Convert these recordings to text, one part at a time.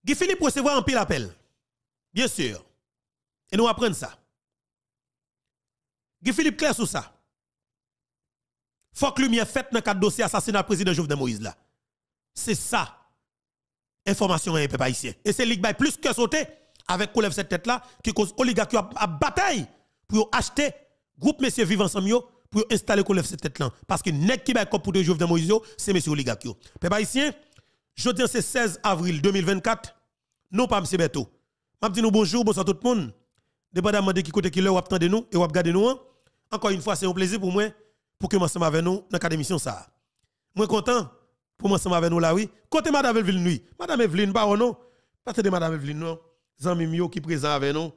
Guy Philippe recevoir un pile appel. Bien sûr. Et nous apprenons ça. Guy Philippe clair sur ça. Faut que lumière faite dans le cadre dossier assassinat président Jovenel Moïse là. C'est ça. Information un peuple haïtien. Et c'est Ligue plus que sauter avec qu'on lève cette tête là qui cause oligarque à bataille pour acheter groupe messieurs vivants ensemble pour installer qu'on lève cette tête là parce que nèg qui ba pour de Jovenel Moïse c'est messieurs oligarque. Peuple haïtien, jeudi c'est 16 avril 2024. Non pas monsieur Beto. M'a dit nous bonjour, bonsoir tout le monde. Dépendamment de qui côté qui là ou attendez nous et ou regarder nous. Encore une fois, c'est un plaisir pour moi pour que moi ensemble avec nous dans l'émission ça. Moi content pour moi ensemble avec nous là oui. Côté madame Evelyne nuit. Madame Evelyne pas non. Pas de madame Evelyne non. Zami mio qui présent avec nous.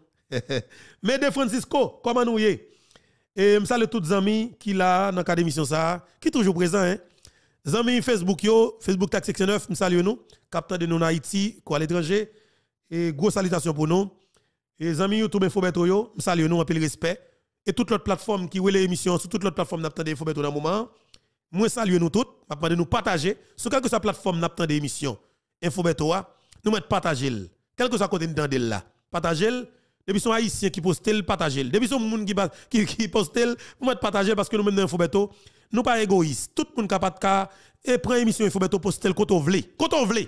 Mais de Francisco, comment nous y est? Et me salue tous les amis qui là dans l'émission ça, qui toujours présent hein. Zami Facebook yo, Facebook Tax Section 9, me salue nous. Capteur de nous en Haïti, quoi à l'étranger. Et grosse salutation pour nous. Et amis YouTube Infobeto yo, me salue nous en pile respect. Et toute l'autre plateforme qui relève l'émission, sur toute l'autre plateforme n'attendez Infobeto dans le moment. Moi salue nous toutes, m'a demandé nous partager sur quelque soit plateforme n'attendez émission Infobeto nous mettre partager. Quel que soit côté d'entendre là. Partager depuis son haïtien qui poste le partager. Depuis son monde qui poste vous mettre partager parce que nous même dans Infobeto, nous pas égoïstes. Tout le monde capable et prend émission Infobeto poste le côté vle. Côté vle.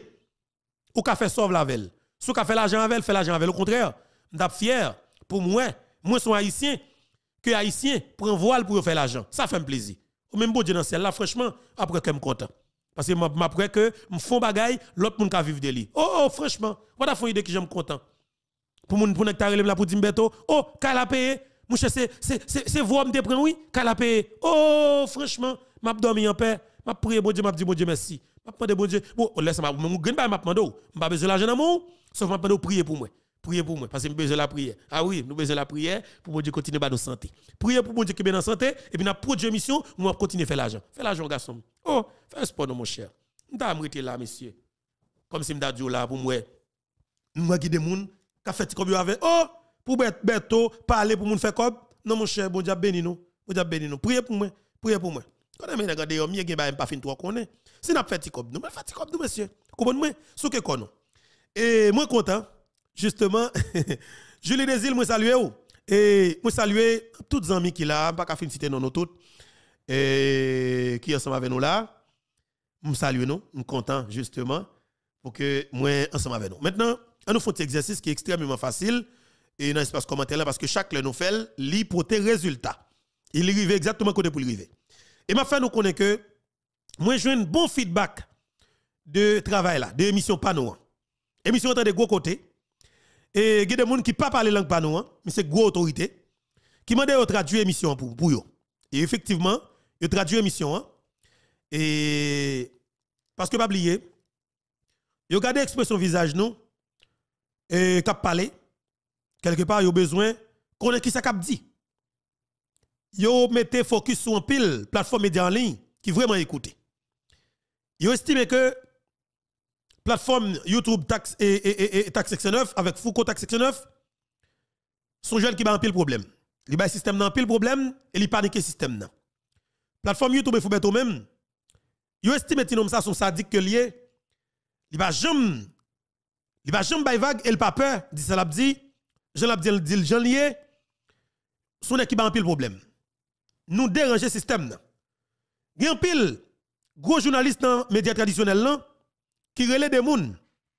Ou ka fait sauve la velle. Sou ka fait l'argent avec, fait l'argent avec. Au contraire, m'dap fier pour moi son haïtien que haïtien prend voile pour faire l'argent. Ça fait un plaisir. Ou même bon Dieu dans ciel là franchement après que me content. Parce que m'après que me font bagaille, l'autre monde ka vivre de lui. Oh franchement, voilà font idée que j'aime content. Pour moun pour nectar là pour dire Beto, oh ka la payer. Mon cher c'est voix me prend oui, ka la payer. Oh franchement, m'a dormi en paix, m'a prié bon Dieu, m'a dit bon Dieu merci. M'a demandé bon Dieu, bon laisse-moi mon gagne pas m'a demandé, m'a besoin l'argent dans mon, sauf m'a demandé prier pour moi. Priez pour moi parce que nous besoin la prière. Ah oui, nous besoin la prière pour bon Dieu continuer à nous santé. Priez pour bon Dieu qui bien en santé et puis n'a produit émission, nous va continuer faire l'argent. Faire l'argent garçon. Oh, fais sport mon cher. M'ta m'rete là monsieur. Comme si m'ta dit là pour moi. Nous va guider moun, ka fait comme avec oh, pour Beto parler pour moun faire comme non mon cher, bon Dieu béni nous. Bon Dieu béni nous. Priez pour moi. Priez pour moi. Quand on regarde yo, mieux gen ba pas fin toi connaît. Si n'a fait comme nous, fait comme nous monsieur. Comprenez-moi? Sou que kono. Et moi content. Justement, Julie Desil, moi saluer ou. Et moi saluer tous les amis qui là, pas qu'à fin citer non toutes, et qui ensemble avec nous là. Moi saluer nous, nous content justement pour que moi ensemble avec nous. Maintenant, on nous fait un exercice qui est extrêmement facile et dans l'espace commentaire là parce que chaque nous fait li pour tes résultats. Il arrive exactement côté pour arriver. Et m'a fait nous connaître que moi j'ai un bon feedback de travail là, de émission Pano. Émission de gros côté. Et il y a des gens qui ne parlent pas langue Pano, mais c'est gros autorité qui demandent de traduire l'émission pour eux. Et effectivement, ils traduisent l'émission. Et parce que pas oublier, ils regardent l'expression visage nous et cap parler quelque part ils ont besoin qu'on ait qui ça cap dit. Ils mettent focus sur un pile plateforme média en ligne qui vraiment écouter. Ils estiment que plateforme YouTube Tax et Tax Section 9 avec Foucault Tax Section 9 sont jeunes qui ont un pile problème. Ils ont un système dans pile problème et ils paniquent le système là. Plateforme YouTube et Foubeto même, ils estiment que ça sont sadiques que lié. Il va jamais vague et il pas peur, dit ça l'a dit, je l'ai dit le Jean lié, son équipe a un pile problème. Nous déranger le système là. Il y a un pile gros journaliste dans les médias traditionnels là qui relève des moun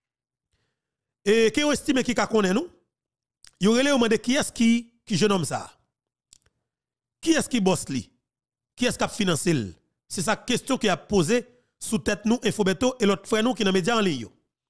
et qui estime qui connaît nous. Ils relève demandé qui est-ce qui jeune homme ça? Qui est-ce qui bosse li? Qui est-ce qui a financé? C'est sa question qui a posée sous tête nous Infobeto et l'autre frère nous qui dans médias en ligne.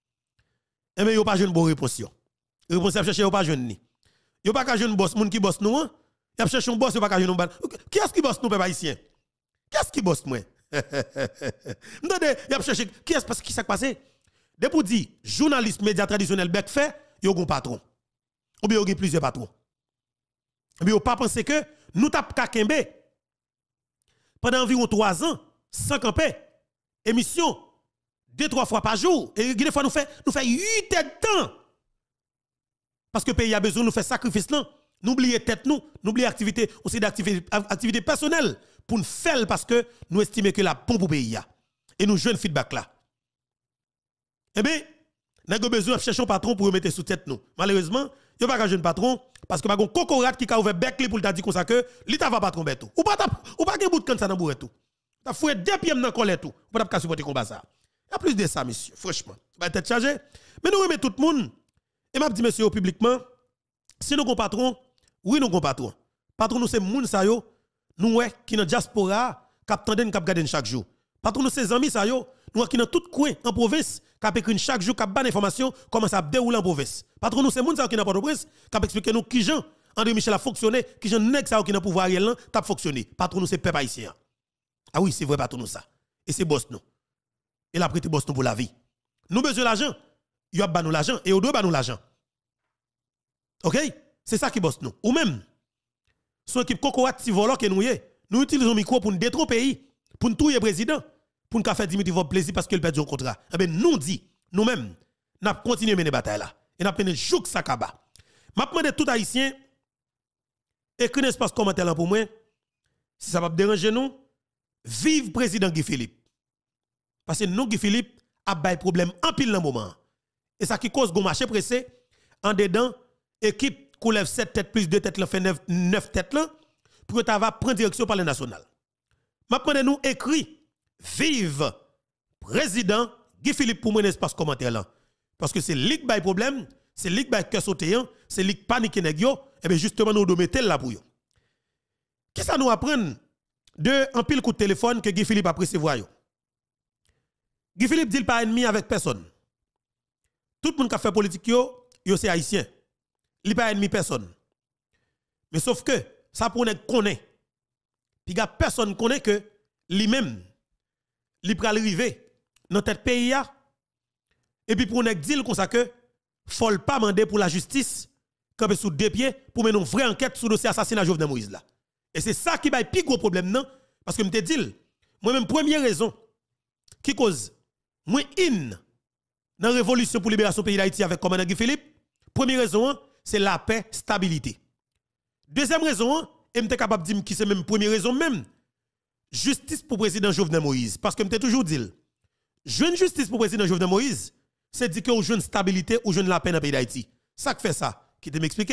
Et mais yo pas jeune bonne réponse yo. Réponse a chercher yo pas jeune ni. Yo pas ka jeune boss moun qui bosse nous. Y a chercher un boss yo pas ka jeune ban. Qui est-ce qui bosse nous peuple haïtien? Qui est-ce qui bosse moi? M'tendez, y a chercher qui est-ce parce qui ça passé? Depuis dit journaliste média traditionnel bec fait, yo gon patron. Ou bien yo gen plusieurs patrons. Mais yo pas penser que nous tap ka kembe pendant environ 3 ans sans camper émission 2-3 fois par jour et des fois nous fait 8 heures de temps parce que le pays a besoin de nous faire sacrifice là, n'oubliez tête nous, n'oubliez activité aussi d'activité personnelle pour nous faire parce que nous estimons que la pompe pour pays et nous jouons feedback là. Eh bien N'a besoin de chercher un patron pour mettre sous tête nous. Malheureusement, il pas un jeune patron parce que pas un cocorat qui a ouvert bec pour t'a dit comme ça que l'état va patron tout. Ou pas un bout de canne ça dans bourre tout. T'as foué deux pieds dans colère tout. Ou pas supporter combat ça. Il y a plus de ça monsieur, franchement. Pas tête chargée. Mais nous remet tout le monde et m'a dit monsieur publiquement si nous avons patron, oui nous avons patron. Patron nous c'est moun sa yo, nous qui dans diaspora cap tanden cap garder chaque jour. Patron nous c'est amis sa yo, nous qui dans tout coin en province cap écrit chaque jour cap ban information comment ça déroule en province. Patron nous c'est moun sa qui n'a pas de presse cap expliquer nous qui Jean André Michel a fonctionné, qui Jean nèg sa qui dans pouvoir réel là t'a fonctionné. Patron nous c'est peuple haïtien. Ah oui, c'est vrai patron nous ça. Et c'est boss nous. Et la prêté boss nous pour la vie. Nous besoin l'argent, il a ban nous l'argent et on doit ban nous l'argent. OK? C'est ça qui bosse nous. Ou même, son équipe cocoa ti voleur que nous utilisons le micro pour nous détruire le pays, pour nous tuer le président, pour nous faire Dimitri Vob plaisir parce qu'il perd un contrat. Eh bien, nous dit, nous-mêmes, nous continuons à mener la bataille là. Et nous avons mené jouk sakaba. Je demande tout haïtien, écrit un espace commentaire là pour moi, si ça va déranger nous, vive président Guy Philippe. Parce que nous, Guy Philippe, a des problème en pile dans le moment. Et ça qui cause un marché pressé, en dedans, équipe qui lève 7 têtes plus 2 têtes, là, fait 9 têtes là, pour que tu vas prendre direction par le national. Maintenant, nous écrit vive président Guy Philippe pour mon espace commentaire là. Parce que c'est lui qui a problème, c'est lui qui a cœur sauté, c'est lui qui panique nèg yo, et bien justement nous devons mettre là pour yo. Qu'est-ce que ça nous apprend de un pile coup de téléphone que Guy Philippe a recevoir yo? Guy Philippe dit pas ennemi avec personne. Tout le monde qui a fait politique yo c'est haïtien. Il pas ennemi personne. Mais sauf que ça pour nèg connaît. Puis gars personne connaît que lui-même il pral arriver dans tête pays et puis pour nèg dire comme ça que faut pas demander pour la justice camper sous deux pieds pour mener une vraie enquête sur le dossier assassinat Jovenel Moïse là. Et c'est ça qui va être plus gros problème non parce que me te dit moi même première raison qui cause moi dans la révolution pour libération pays d'Haïti avec commandant Guy Philippe, première raison c'est la paix, stabilité. Deuxième raison, et je suis capable de dire que c'est même première raison même, justice pour le président Jovenel Moïse. Parce que je toujours dit, jeune justice pour le président Jovenel Moïse, c'est dire que vous jeune stabilité ou jeune la paix dans le pays d'Haïti. Ça qui fait ça, qui te m'explique.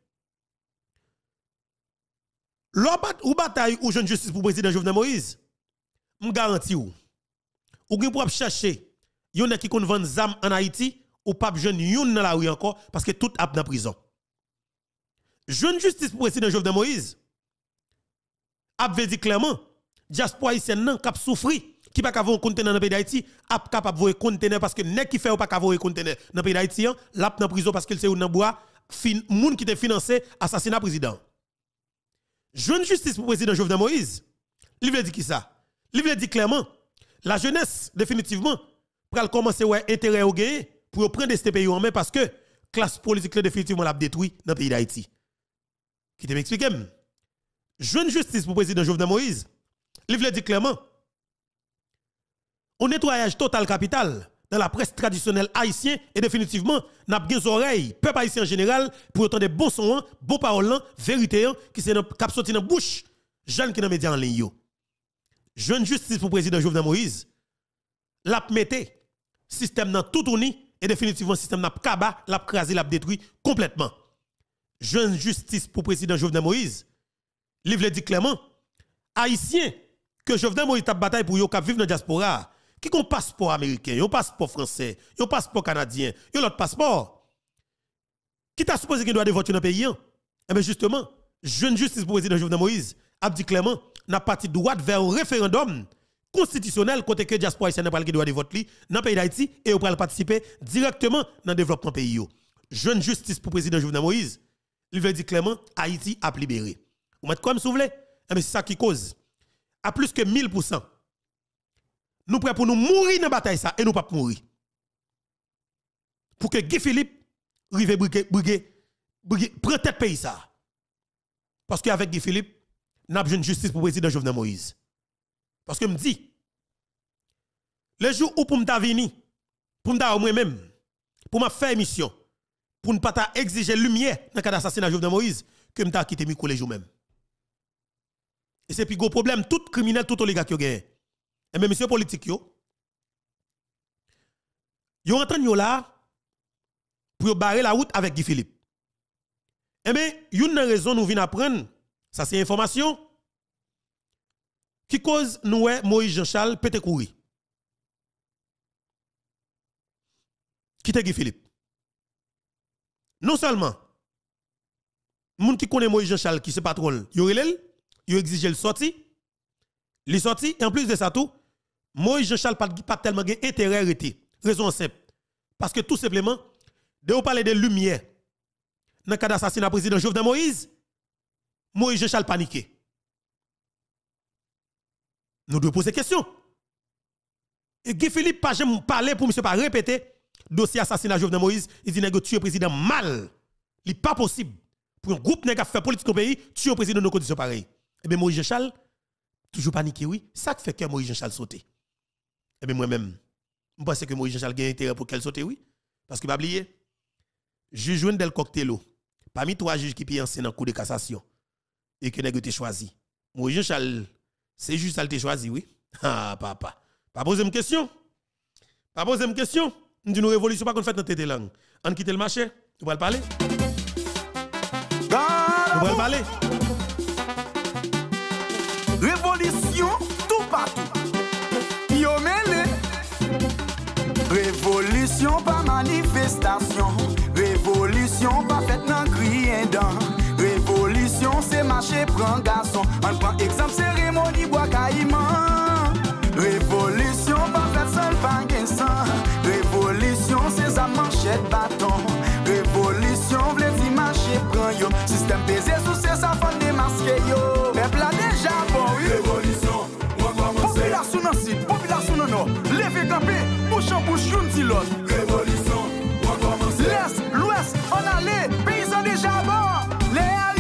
Ou bataille ou jeune justice pour le président Jovenel Moïse, je garantis ou pour chercher, yon qui kon vend zam en Haïti, ou pas jeune yon dans la rue encore, parce que tout a dans prison. Jeune justice pour le président Jovenel Moïse, a dit clairement, diaspora haïtienne nan kap souffri, qui pas avoir un conteneur dans le pays d'Haïti, a capable de conteneur parce que nek qui fait ou pas avoir un conteneur dans le pays d'Haïti, l'a dans prison parce qu'il c'est ou nan bois, moun qui te financé assassinat président. Jeune justice pour le président Jovenel Moïse, il veut dire qui ça? Il veut dire clairement, la jeunesse définitivement pral commencer ouais intérêt au gagner pour prendre ce pays en main parce que classe politique définitivement l'a détruit dans le pays d'Haïti. Qui te m'explique? Jeune justice pour le président Jovenel Moïse, il veut dire clairement, un nettoyage total capital dans la presse traditionnelle haïtienne et définitivement, n'a pas des oreilles, peuple haïtien en général, pour entendre des bons sons, bons paroles, vérité, qui sont cap sorti dans bouche, jeunes qui dans médias en ligne. Jeune justice pour le président Jovenel Moïse, l'a mette système dans tout tourni et définitivement système n'a kaba, l'a crasé, l'a détruit complètement. Jeune justice pour le président Jovenel Moïse, il veut dire clairement, haïtien que Jovenel Moïse tape bataille pour yo k'ap vivre dans diaspora, qui ont un passeport américain, un passeport français, un passeport canadien, un autre passeport. Qui t'a supposé qu'il doit de voter dans le pays? Eh bien justement, jeune justice pour le président Jovenel Moïse a dit clairement, n'a parti droite vers un référendum constitutionnel côté que diaspora haïtienne n'a pas le droit de voter dans le pays d'Haïti et on peut participer directement dans le développement pays. Jeune justice pour le président Jovenel Moïse, il veut dire clairement, Haïti a libéré. Vous mettez quoi me souvenez? Eh bien c'est ça qui cause. À plus que 1000%. Nous prêts pour nous mourir dans la bataille ça et nous pas mourir. Pour que Guy Philippe rive prend tête pays ça. Parce qu'avec Guy Philippe, nous avons une justice pour le président Jovenel Moïse. Parce que me dit, le jour où pour me venir, pour me moi-même, pour me faire émission, pour ne pas exiger lumière dans le cas d'assassinat Jovenel Moïse, que me quitté micro les jours même. Et c'est puis gros problème, tout criminel, tout oligarque qui a gagné. Et même monsieur politique yo entendu là, pour barrer la route avec Guy Philippe. Eh bien, une raison nous vient apprendre, ça c'est information, qui cause nous Moïse Jean-Charles pété courir. Qui te Guy Philippe. Non seulement, moun qui connaît Moïse Jean-Charles qui se patron, il exige le sorti, et en plus de ça tout, Moïse Jean-Charles pas tellement intérêt arrêté. Raison simple. Parce que tout simplement, de vous parler de lumière, dans le cas d'assassinat président Jovenel Moïse, Moïse Jean-Charles paniqué. Nous devons poser question. Et Guy Philippe pas jamais parler pour monsieur pas répéter dossier assassinat Jovenel Moïse, il dit que tuer président mal. Il n'est pas possible pour un groupe qui fait politique au pays tuer un président dans conditions pareilles. Eh bien Moïse Jean-Charles toujours paniqué oui, ça fait que Moïse Jean-Charles saute. Eh bien moi-même je pense que Moïse Jean-Charles a intérêt pour qu'elle saute oui parce que pas oublier juge Wendel Coctello parmi trois juges qui piancent dans cour de cassation et que nèg été choisi. Moïse Jean-Charles c'est juste ça te choisi oui. Ah papa. Pas poser une question. Pas poser une question. Nous disons révolution pas qu'on fait dans tête langue. On quitte le marché, tu vas le parler. Tu vas le parler. Révolution tout partout. Yo mêlé. Révolution pas manifestation. Révolution pas faite dans crier dans. Révolution c'est marché prend garçon. On prend exemple cérémonie bois caïman. Révolution pas faite seul pas gain sang. Révolution c'est sa manchette bâton. Révolution vle di marché prend yo. Système baisé sous c'est sa femme démasqué yo. Peuple a déjà bon oui. Révolution, moi commencer. Population dans sud, population dans nord. Levez camper, bouche en bouche une dit l'autre. Révolution, moi commencer. L'est, l'ouest, on allait, paysans déjà bon. Les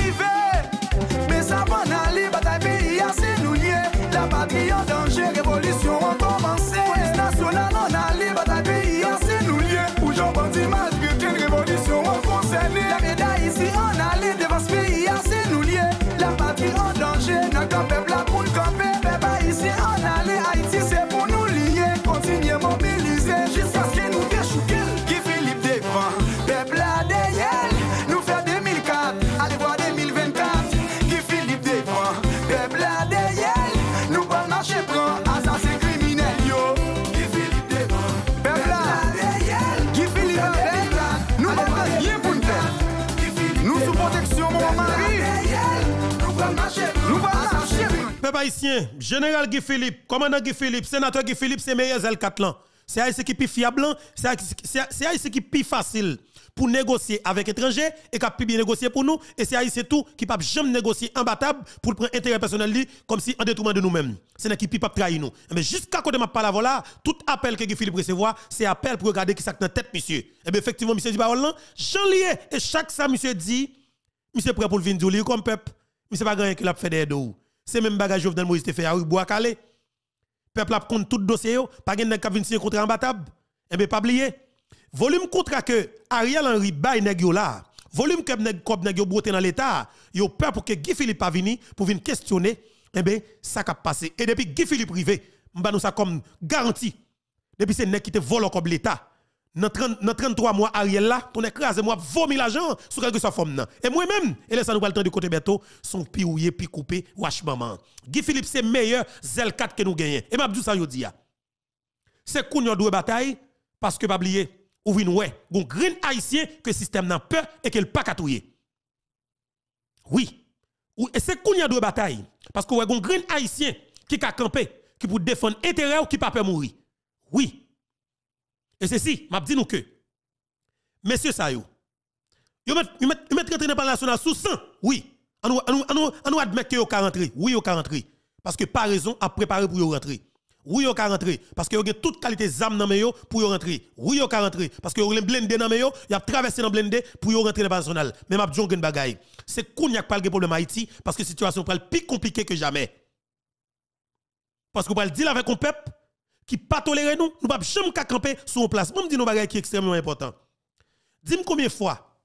arrivés, mais ça va aller, bataille pays assez nous lier. La patrie en danger, révolution on commencé. Police nationale on allait, bataille pays assez nous lier. Où j'en bandit malgré qu'une révolution on concerné. La médaille ici on allait, devant ce pays assez nous lier. La patrie en danger, n'a qu'un peuple là pour le camper. Peuple ici on allait, Haïti c'est pour nous lier. Continuez mobiliser jusqu'à ce que nous déchouquons. Guy Philippe défend, peuple là derrière. Nous fait 2004, allez voir 2024. Guy Philippe défend, peuple là derrière. Nous pas marcher prend, assassin criminel yo. Guy Philippe défend, peuple là derrière. Guy Philippe avec, nous pas rien pour nous faire. Nous sous protection mon mari. Nous pas marcher, nous pas marcher. Peuple haïtien, général Guy Philippe, commandant Guy Philippe, sénateur Guy Philippe, c'est meilleur L4 là. C'est haïtien qui plus fiable, c'est haïtien qui plus facile pour négocier avec étrangers et qui plus bien négocier pour nous et c'est haïtien tout qui pas jamais négocier imbattable pour prendre intérêt personnel li comme si en détriment de nous-mêmes. C'est n'a qui pas trahir nous. Mais jusqu'à côté m'a parole là, tout appel que Guy Philippe recevoir, c'est appel pour regarder qui ça dans tête monsieur. Et bien effectivement monsieur dit parole là, Jean lié et chaque ça monsieur dit, monsieur prêt pour le venir dire comme peuple. Monsieur pas grand qui l'a fait des dos. C'est même bagage Jovenel Moïse te fait à bois calé. Peuple a compte tout dossier yo, pas gen nèg ka vinn signer contrat imbattable. Et bien pas oublier. Volume contrat que Ariel Henry bay nèg yo là. Volume que nèg yo broté dans l'état, yo peur pour que Guy Philippe pas vini pour venir questionner, eh bien ça ka passé. Et depuis Guy Philippe privé, m'ba nous ça comme garantie. Depuis c'est nèg qui te vole comme l'état. Dans 33 mois Ariel là, ton écrasé moi vomi l'argent sur quelque soit forme nan. Et moi même, et laisse nous pas le temps de côté bientôt, son piouillé puis coupé wash maman. Guy Philippe c'est meilleur Zel4 que nous gagnons. Et m'a dit ça yo di ya. C'est qu'on doit bataille parce que pas oublier ou vinn ouais, gon green haïtien que système n'a peur et qu'elle pas katouyer. Oui. Et c'est qu'on doit bataille parce que ouais gon green haïtien qui ka camper, qui pour défendre intérêt ou qui pas peur mourir. Oui. Et ceci, m'a dit nous que, messieurs ça yo met rentrer dans le national sous 100, oui. On nous admet que yo ka rentrer, oui yo ka rentrer. Parce que par raison à préparer pour yo rentrer. Oui yo ka rentrer, parce que yo gen toute qualité zam dans yo pour yo rentrer. Oui yo ka rentrer, parce que yo gen blindé dans yo, y a traversé dans blindé pour yo rentrer dans le national. Mais m'a dit gen bagay. C'est kounya pas le problème Haïti, parce que la situation est plus compliquée que jamais. Parce que vous le dire avec un peuple qui pas tolérer nous, nous pas jamais camper sur une place. Même dit nous bagay qui est extrêmement important. Dis-moi combien de fois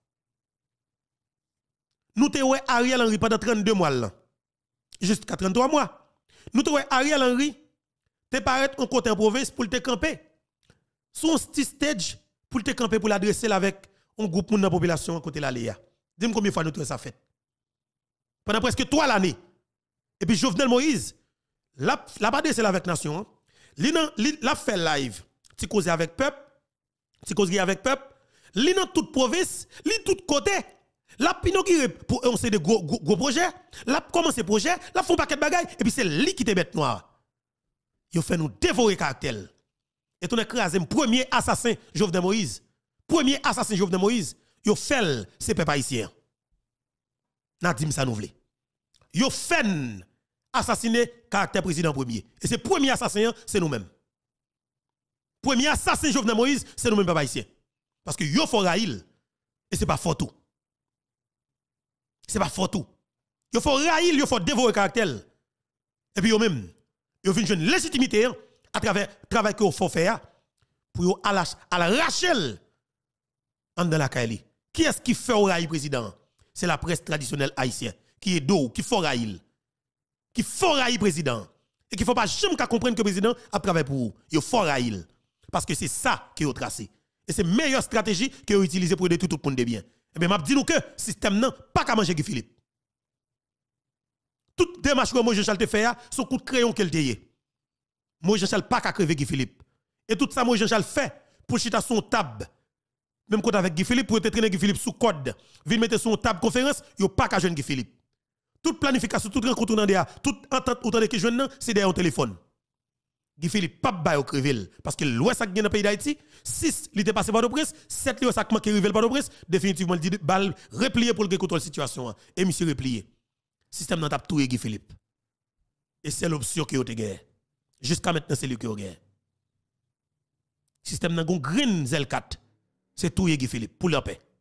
nous te ouais Ariel Henry pendant 32 mois là. Juste 33 mois. Nous te ouais Ariel Henry te paraître en côté en province pour te camper. Son petit stage pour te camper pour l'adresser avec on groupe moun dans la population à côté la Léa. Dis-moi combien de fois nous ça fait. Pendant presque 3 l'année. Et puis Jovenel Moïse, la pas c'est avec nation. La fait live, ti cause avec peuple, ti cause avec peuple, li dans toute province, li tout côté. La pinokire pour on sait de gros projets, la commencer projet, la font paquet de bagaille et puis c'est li qui te bête noire. Yo fait nous dévorer caractère. Et on écrasé premier assassin Jovenel Moïse. Premier assassin Jovenel Moïse, yo fait c'est peuple haïtien. Nadim ça nous vle. Yo fait assassiner caractère président premier. Et c'est premier assassin c'est nous-mêmes. Premier assassin Jovenel Moïse, c'est nous-mêmes peuple haïtien. Parce que yo faut raïl et c'est pas fort tout. C'est pas fort tout. Il faut raïl, il faut dévorer caractère. Et puis, même, il faut une légitimité à travers le travail que vous faut faire pour arracher en dans la Kaili. Qui est-ce qui fait raïl président? C'est la presse traditionnelle haïtienne qui est d'eau, qui faut raïl. Qui faut raïl président. Et qu'il ne faut pas jamais comprendre que le président a travaillé pour vous. Il faut raïl. Parce que c'est ça qui est tracé. Et c'est la meilleure stratégie que vous utilisez pour détruire tout le monde de bien. Eh bien, je dis nous que le système n'a pas qu'à manger Guy Philippe. Toute démarche que moi Jean-Charles te fait, son coup de crayon qu'elle te moi Jean-Charles pas qu'à crever Guy Philippe. Et tout ça, moi Jean-Charles fait pour chita son table. Même quand avec Guy Philippe, pour te traîner Guy Philippe sous code, vient mettre son table conférence, il pas qu'à jeune Guy Philippe. Toute planification, toute rencontre dans derrière, toute entente autant que jeune, c'est derrière au téléphone. Guy Philippe pas bail au crevel parce que l'ouest ça gagne dans le pays d'Haïti 6 il était passé par le prince 7 il ça manque rivel par le prince définitivement il dit balle replier pour le contrôle la situation et monsieur replier système n'a t'a tout Guy Philippe et c'est l'option qui a été gagne jusqu'à maintenant c'est lui qui a gagné système n'a gon green L4 c'est tout Guy Philippe pour la paix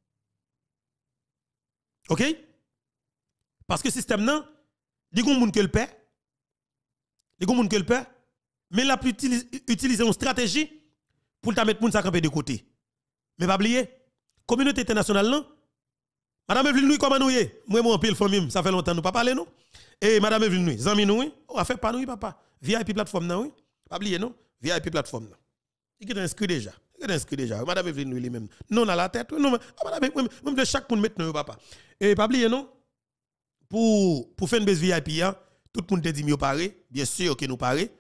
OK parce que système nan dit gon moun que le paix dit gon moun que le paix mais la plus utiliser une stratégie pour ta mettre moun sa camper de côté. Mais pas oublier, communauté internationale non. Madame Evelyne Nouy comment nous y moi en pile famille, ça fait longtemps nous pas parler non. Et madame Evelyne Nouy, zami nous, on a fait pas nous papa. VIP plateforme non oui. Pas oublier non. VIP plateforme non. Il est inscrit déjà. Il est inscrit déjà. Madame Evelyne Nouy lui-même. Non à la tête, non madame même de chaque monde mettre nous papa. Et pas oublier non. Pour faire une base VIP tout le monde te dit mieux paré, bien sûr que nous paré.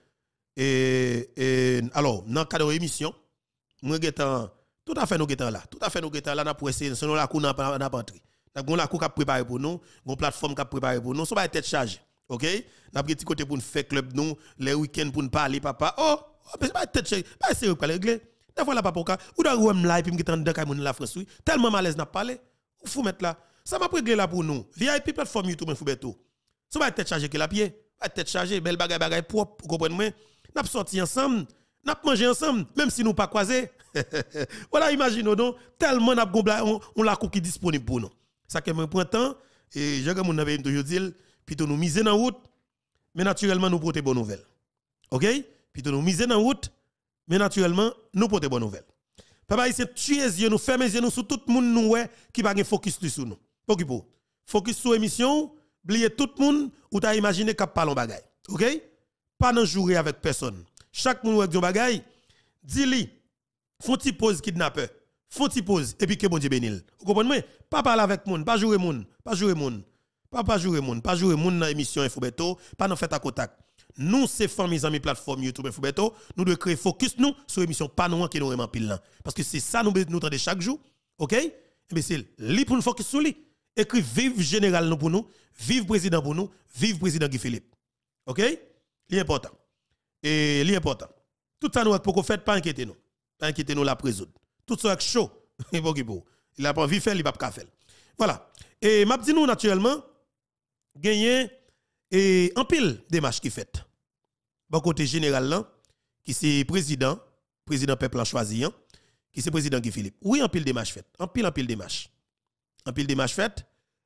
Alors, dans le cadre de l'émission, nous sommes tout à fait là. Tout à fait nous là, nous pour essayer, sinon la cour n'a pas entré. Nous avons la cour qui a préparé pour nous, une plateforme qui a préparé pour nous, ça va être chargé. OK? Nous avons petit côté pour nous faire club, nous, les week-ends pour nous parler, papa. Oh, c'est pas tête chargé. Pas sérieux pour régler. Des fois, là, papa, ou dans le live, puis nous avons dans la France, tellement malaise n'a parlé. Il faut mettre là. Ça m'a réglé là pour nous. VIP plateforme YouTube, Foubeto. Ça va être chargé que la pied. Va être chargé, belle bagaille propre, vous comprenez? N'a sorti ensemble, n'a mangé ensemble, même si nous pas croisés. Voilà, imaginez donc, tellement on la coupe qui disponible pour nous. Ça que me prend temps et j'ai comme on avait toujours dit, plutôt nous miser dans route, mais naturellement nous porter bonne nouvelle. OK? Plutôt nous miser dans route, mais naturellement nous porter bonne nouvelle. Papa ici tuer les yeux nous fermer les yeux nous sur tout le monde nous qui pas focus sur nous. Focus sur émission, oublier tout le monde ou t'as imaginé qu'a parlon bagaille. OK? Pas dans jouer avec personne. Chaque monde avec un bagaille, dis-li, font ti pause kidnappeur, font ti pause et puis que bon Dieu bénisse. Vous comprenez? Pas parler avec monde, pas jouer monde, pas jouer monde. Pas jouer monde dans l'émission Infoubeto, pas dans fait à contact. Nous c'est famille amis plateforme YouTube Infoubeto, nous devons créer focus nous sur l'émission pas nous qui nous vraiment pile là parce que c'est ça nous tendez chaque jour. OK? Et bien c'est li pour nous focus sur lui. Écrit vive général nous pour nous, vive président pour nous, vive président Guy Philippe. OK? L'important. Et l'important. Tout ça nous pour qu'on fait pas inquiéter nous. Pas inquiéter nous la présoudre. Tout ça est chaud. Il a pas envie de faire, il va pas faire. Voilà. Et m'a dit nous naturellement gagner et en pile démarche qui fait. Bon côté général là qui c'est président peuple a choisi qui c'est président Guy Philippe. Oui, en pile démarche fait. En pile démarche. En pile démarche fait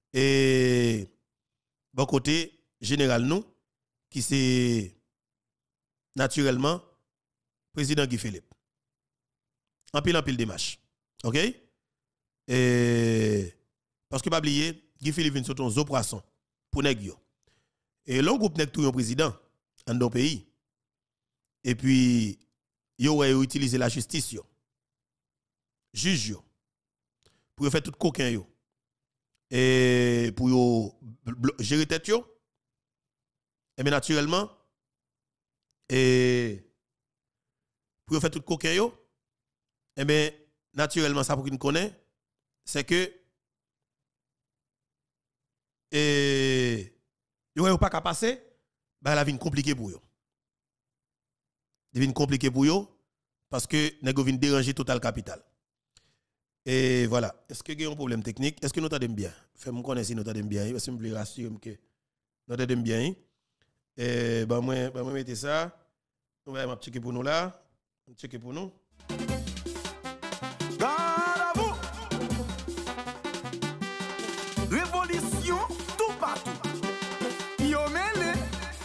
et bon côté général nous qui c'est naturellement président Guy Philippe. En pile démarche. OK? Et parce que pas oublier Guy Philippe vient sur un zo poisson pour nèg yo. Et le groupe nèg tout un président en dans pays. Et puis yo ouais utiliser la justice yo. Juge yo pour faire tout coquin yo. Et pour yo gérer tête yo. Et bien naturellement et pour faire tout coquin yo. Et bien naturellement ça pour qu'il connaît c'est que et yo pas qu'à passer bah la vie compliquée pour yo. Devine compliqué pour yo parce que nèg vinn déranger total capital. Et voilà, est-ce que y a un problème technique? Est-ce que nous t'entendons bien? Fais-moi connaître si nous t'entendons bien, parce que me plaît rassurer que nous t'entendons bien. Et bah moi mettez ça. On va checker pour nous là. Checker pour nous. Bravo! Révolution tout partout. Yo mêlé.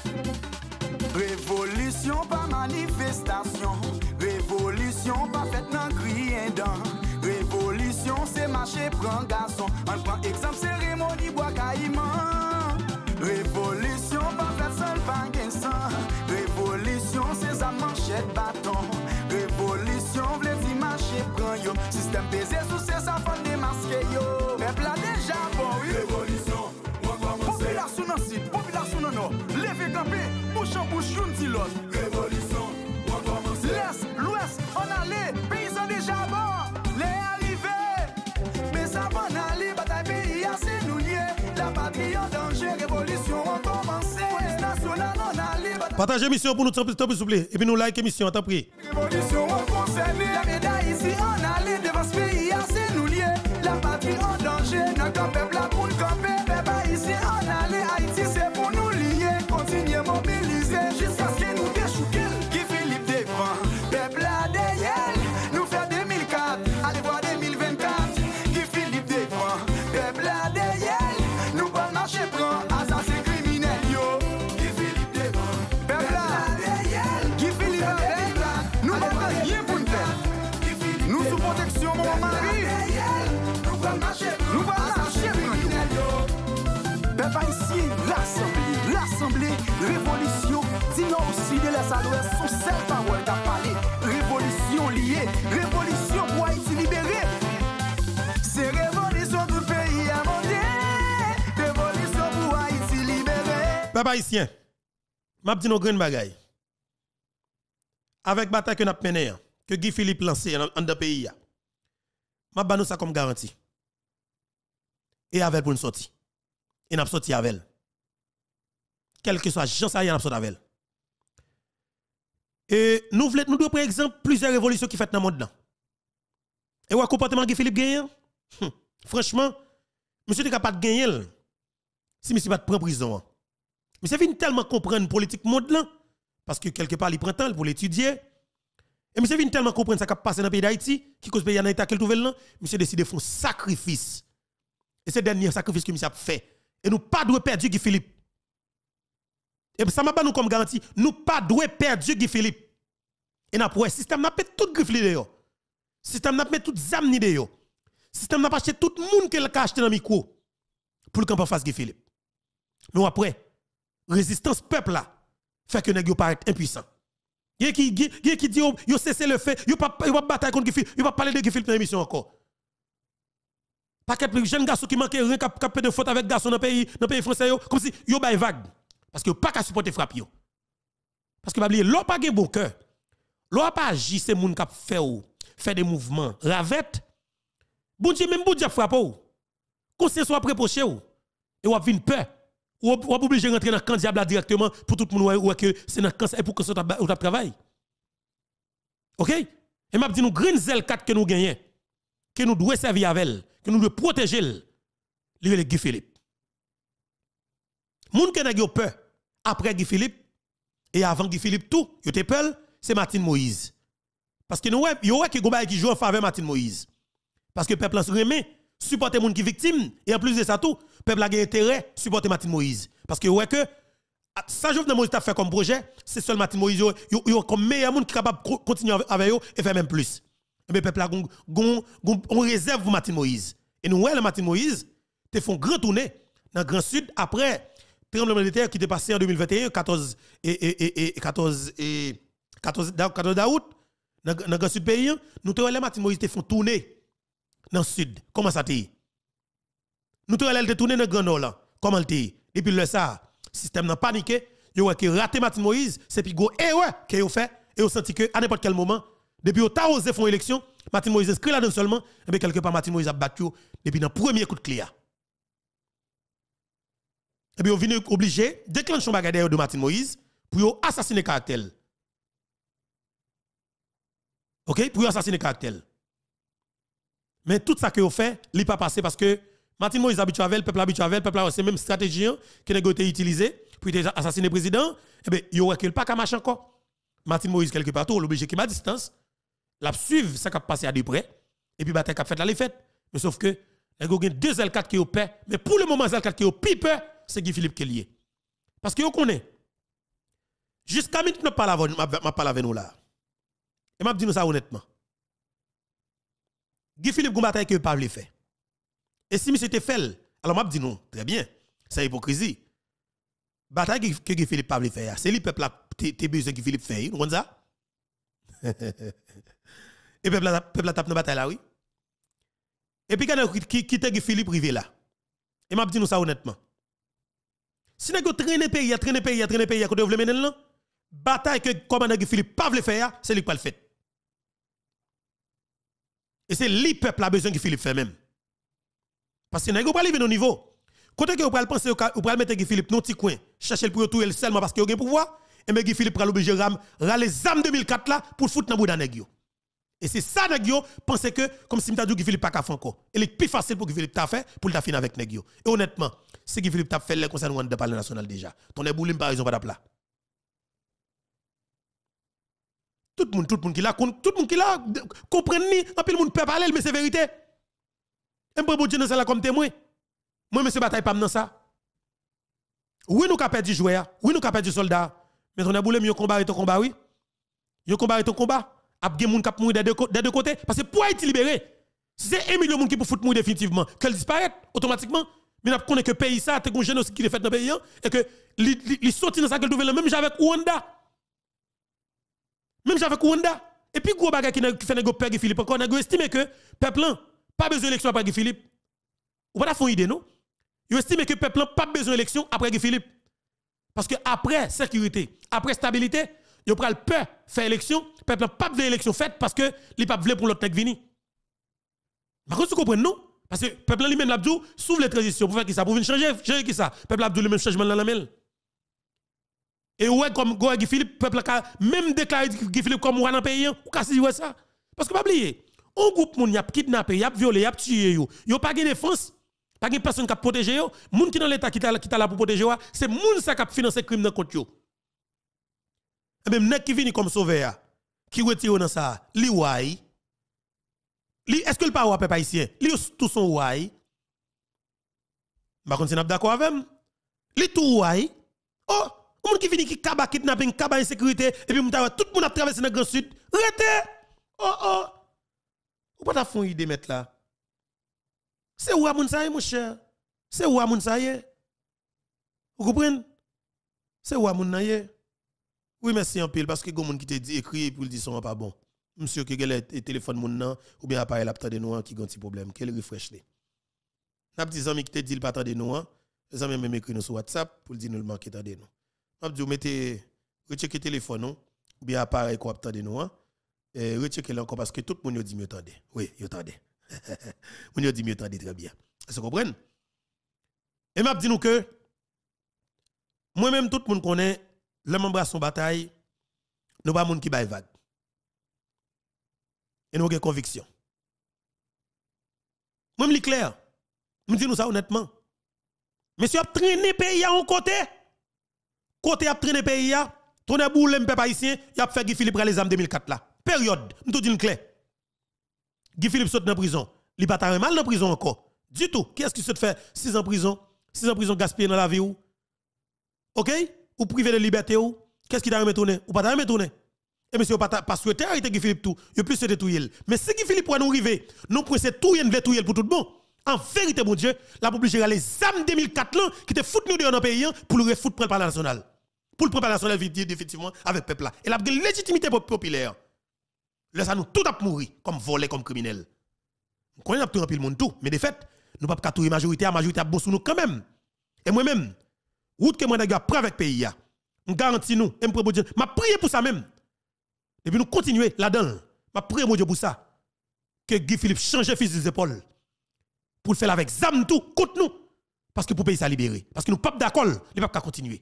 Révolution pas manifestation. Révolution pas faite nan crier dans. Révolution c'est marcher prend garçon. On prend exemple cérémonie bois caïman. Révolution pas faite seul pas gain sang. Révolution c'est à manchette bâton. Révolution vle di marcher prend yo. Système baisé sous ses enfants démasqué yo. Peuple a déjà bon oui. Révolution. Population nan sud, population nan nord. Levez camper, bouche en bouche une ti l'autre. Révolution. L'est, l'ouest, on allait, paysans déjà bon. Les arrivés, mais ça va aller, bataille pays assez nous lier. La patrie en danger, révolution on commencé. Police nationale on allait. Partagez l'émission pour nous, s'il vous plaît. Et puis nous like l'émission, t'en prie. Révolution on concerné. La médaille ici on allait, devant ce pays assez nous lier. La patrie en danger, notre peuple là pour le camper. Peuple ici on allait, Haïti c'est pour nous lier. Continuez mobiliser jusqu'à ce que nous déchouquons. Qui Philippe défend, peuple là derrière. Nous fait 2004, allez voir 2024. Qui Philippe défend, peuple là derrière. Nous pas marcher prend, assassin criminel yo. Qui Philippe défend, peuple là derrière. Qui Philippe défend, nous pas rien pour nous faire. Nous sous protection mon mari. Nous pas marcher criminel yo. Peuple ici, l'assemblée, révolution, dis-nous aussi de les alouettes, sont celles paroles qu'a parlé. Révolution liée, révolution pour Haïti libéré. C'est révolution du pays à monter. Révolution pour Haïti libéré. Peuple haïtien, m'a dit nos grandes bagailles. Avec bataille que nous avons menée, que Guy Philippe lancé dans le pays, m'a banou ça comme garantie. Et avec pour une sortie. Et n'a sorti avec elle. Quel que soit Jean ça y a sorti avec elle. Et nous devons prendre exemple plusieurs révolutions qui fait dans le monde là. Et ouais comportement Guy Philippe gagne. Franchement, monsieur n'est capable de gagner si monsieur pas prendre prison. Monsieur vient tellement comprendre politique monde là parce que quelque part il prend temps pour l'étudier. Et monsieur vient tellement comprendre ça qui passe dans le pays d'Haïti qui cause pays en état qu'il trouve là, monsieur décide de faire un sacrifice. Et c'est le dernier sacrifice que monsieur a fait. Et nous pas doit perdre Guy Philippe. Et ça m'a pas nous comme garantie, nous pas doit perdre Guy Philippe. Et n'a pour système n'a pas tout griffe de yo. Système n'a pas tout zamni de yo. Système n'a pas acheté tout monde qui l'a acheté dans micro pour le camp en face Guy Philippe. Mais après résistance peuple là fait que nèg yo paraît impuissant. Qui dit yo cesser le fait, yo pas bataille contre Guy Philippe, yo pas parler de Guy Philippe dans l'émission encore. Paquet de jeunes garçons qui manquent rien cap de faute avec garçons dans le pays français comme si yo bay vague parce que pas qu'à supporter frappe yo. Parce que pas oublier l'on pas gen bon cœur. L'on pas agir c'est moun k'ap fait des mouvements ravette. Bon Dieu même bon Dieu frappe ou. Conseil soit prépoché ou et ou vinn peur. Ou obligé rentrer dans camp diable directement pour tout le monde ou que c'est dans camp et pour que ça ou travail. OK? Et m'a dit nous green zel 4 que nous gagnons que nous devons servir avec elle, que nous devons protéger elle. Li Guy Philippe. Moun qui n'a peur après Guy Philippe et avant Guy Philippe tout, yo te peur, c'est Martin Moïse. Parce que nous yo qui gomba qui joue en faveur Martin Moïse. Parce que peuple remet supporter moun qui victime et en plus de ça tout, peuple a intérêt supporter Martin Moïse. Parce que ouais que ça Jovenel Moïse t'a fait comme projet, c'est seul Martin Moïse yo comme meilleur monde qui capable continuer avec eux et faire même plus. Mais peuple a on réserve pour Martin Moïse. Et nous le Martin Moïse te font grand tourner dans le Grand Sud après tremblement de terre qui était passé en 2021 14 d'août dans le Grand Sud pays, nous te le Martin Moïse te font tourner dans le sud. Comment ça t'est? Nous te tourner dans le Grand Nord là. Comment t'es? Depuis le ça, système n'a paniqué, yo qui raté Martin Moïse, c'est puis go erreur que yo fait et yo senti que à n'importe quel moment depuis au ta osé font élection, Martin Moïse inscrit là-dedans seulement, et bien quelque part Martin Moïse a battu depuis dans premier coup de clé. Et bien on vient obligé déclencher un bagage de Martin Moïse pour assassiner caractère. OK, pour assassiner caractère. Mais tout ça que vous fait, il pas passé parce que Martin Moïse habitué avec, le peuple habitué avec, le peuple c'est même stratégie qui a été utilisée pour assassiner le président. Et bien, il y aurait pas qu'à marcher encore. Martin Moïse, quelque part, l'obligé qui m'a distance, la suivre, ça qui a passé à de près, et puis bataille qui a fait là, les fêtes. Mais sauf que, il y a deux L4 qui ont peur, mais pour le moment, L4 qui ont peur, c'est Guy Philippe qui est lié. Parce que vous connaissez, jusqu'à maintenant, je parle avec nous là. Et je dis nous ça honnêtement. Guy Philippe, une bataille que vous ne pouvez pas faire. Et si monsieur te fait, alors je dis non, très bien, c'est hypocrisie. Bataille que Guy Philippe pas faire, c'est le peuple là, t'es besoin Guy Philippe fait, vous comprenez ça? Et peuple là tape dans bataille là, oui. Et puis quand qui te Guy Philippe privé là. Et m'a dit nous ça honnêtement. Si vous traînez pays, quand vous voulez mener là, bataille que commandant Guy Philippe pas veut faire, c'est lui qui pas le fait. Et c'est le peuple a besoin que Philippe fait même. Parce que vous pas arriver au niveau. Quand vous pouvez penser, vous pouvez mettre Guy Philippe dans un petit coin, chercher pour tout seulement parce qu'il a un pouvoir, et bien Guy Philippe va l'obliger à les âmes 2004 là pour foutre dans le bout d'un nègre. Et c'est ça, nègre, pensez que, comme si je dit Guy Philippe pas qu'à faire encore. Et le plus facile pour Guy Philippe t'a fait, pour le finir avec nègre. Et honnêtement, si Guy Philippe t'a fait les conseils de parler national déjà. Ton éboulim par exemple pas d'aplat. Tout le monde qui là, comprenne ni, en plus le monde peut parler, mais c'est vérité. Et pour Dieu dans ça comme témoin. Moi monsieur bataille pas dans ça. Oui nous ka perdu joueur, oui nous ka perdu soldat, mais on a boulé mieux combat et ton combat oui. Yo combat et ton combat, a gen moun k'ap mourir des deux côtés parce que pour Haïti libéré, si c'est 1 million de monde qui pour foutre mourir définitivement, qu'elle disparaît automatiquement, mais n'a connaît que pays ça, t'es un génocide qui est fait dans pays et que li sorti dans ça qu'elle devait même avec Rwanda. Même avec Rwanda. Et puis gros bagay qui fait négo père Guy Philippe encore, n'a estimé que peuple pas besoin d'élection après Guy Philippe. Ou pas font idée non? Yo estime que peuple pas besoin d'élection après Guy Philippe. Parce que après sécurité, après stabilité, yo pral peur faire élection, peuple pas besoin d'élection faite parce que li pas veut pour l'autre nèg vini. Par contre, vous comprenez non? Parce que peuple lui-même l'a dit, s'ouvre les transitions pour faire qui ça, pour venir changer qui ça. Peuple a dit le même changement dans la mêle. Et ouais, comme Guy Philippe, peuple a même déclaré Guy Philippe comme roi dans le pays, ou qu'est-ce que ça? Parce que pas oublier, un groupe moun y a kidnappé, y a violé, y a tué yo pas de défense, pas de personne qui a protégé yo, moun qui dans l'état qui t'a là pour protéger yo, c'est moun ça qui a financé crime dans contre yo. Et même nek qui vient comme sauveur, qui retire dans ça, li wai. Li est-ce que le pas wa peuple haïtien? Li tout son wai. Ba kon si n'a d'accord avec moi. Li tout wai. Oh moun qui vini qui kaba kidnapping, kaba insécurité et puis tout le monde a traversé dans le Grand Sud. Rete. Oh. Ou pas ta fond idée mettre là. C'est où moun ça mon cher. C'est où moun ça y. Vous comprenez? C'est où moun na y. Oui merci en pile parce que gon moun qui te dit écrit pour le dire son pas bon. Monsieur qui le téléphone moun nan ou bien appareil laptop de nous qui gon petit problème, quel refresh les. N'a petit ami qui te dit il pas attendre nous, les amis même écrit nous sur WhatsApp pour dire nous le manquer attendre nous. N'a dit mettez rechecker téléphone ou bien appareil quoi attendre nous et rechecker là encore parce que tout le monde dit mieux attendre. Oui, yo attendre. Moun dit mieux attendre très bien. Est-ce que vous comprenez? Et m'a dit nous que moi même tout le monde connaît le membre son bataille, nous pas monde qui baille vague. Et nous avons conviction. Moi, je clair. Je dis nous ça honnêtement. Monsieur a traîné pays à un côté. Côté a traîné pays à. Ton a boule peuple haïtien, il a fait Guy Philippe les âmes 2004 là. Période. Je te dis clair. Guy Philippe saute dans prison. Il pas ta mal dans prison encore. Du tout. Qu'est-ce qui se fait 6 ans en prison? 6 ans en prison gaspillé dans la vie ou? OK? Ou privé de liberté ou? Qu'est-ce qui t'a retourné? Ou pas t'a retourné? Et monsieur pas souhaité arrêter Guy Philippe tout, il plus souhaité tout yel. Mais si Guy Philippe pour nous arriver, nous prenons tout yel veut tout yel pour tout bon. En vérité mon Dieu, la obligé les âmes 2004 là qui te foutent nous dans le pays pour le refoutre pour le parlement national. Pour le parlement national définitivement avec peuple là. Et la légitimité populaire. Là ça nous tout a mourir comme volé comme criminel. Nous connaissons tout le monde tout, mais de fait, nous ne pouvons pas tout la majorité a bon sur nous quand même. Et moi-même, route que moi d'ailleurs prêt avec pays a. On garantit nous, et me Dieu, m'a prié pour ça même. Et puis nous continuer là-dedans. M'a prié mon Dieu pour ça. Que Guy Philippe change fils des épaules pour le faire avec zam tout contre nous parce que pour pays ça libérer parce que nous pas d'accord, il pas continuer.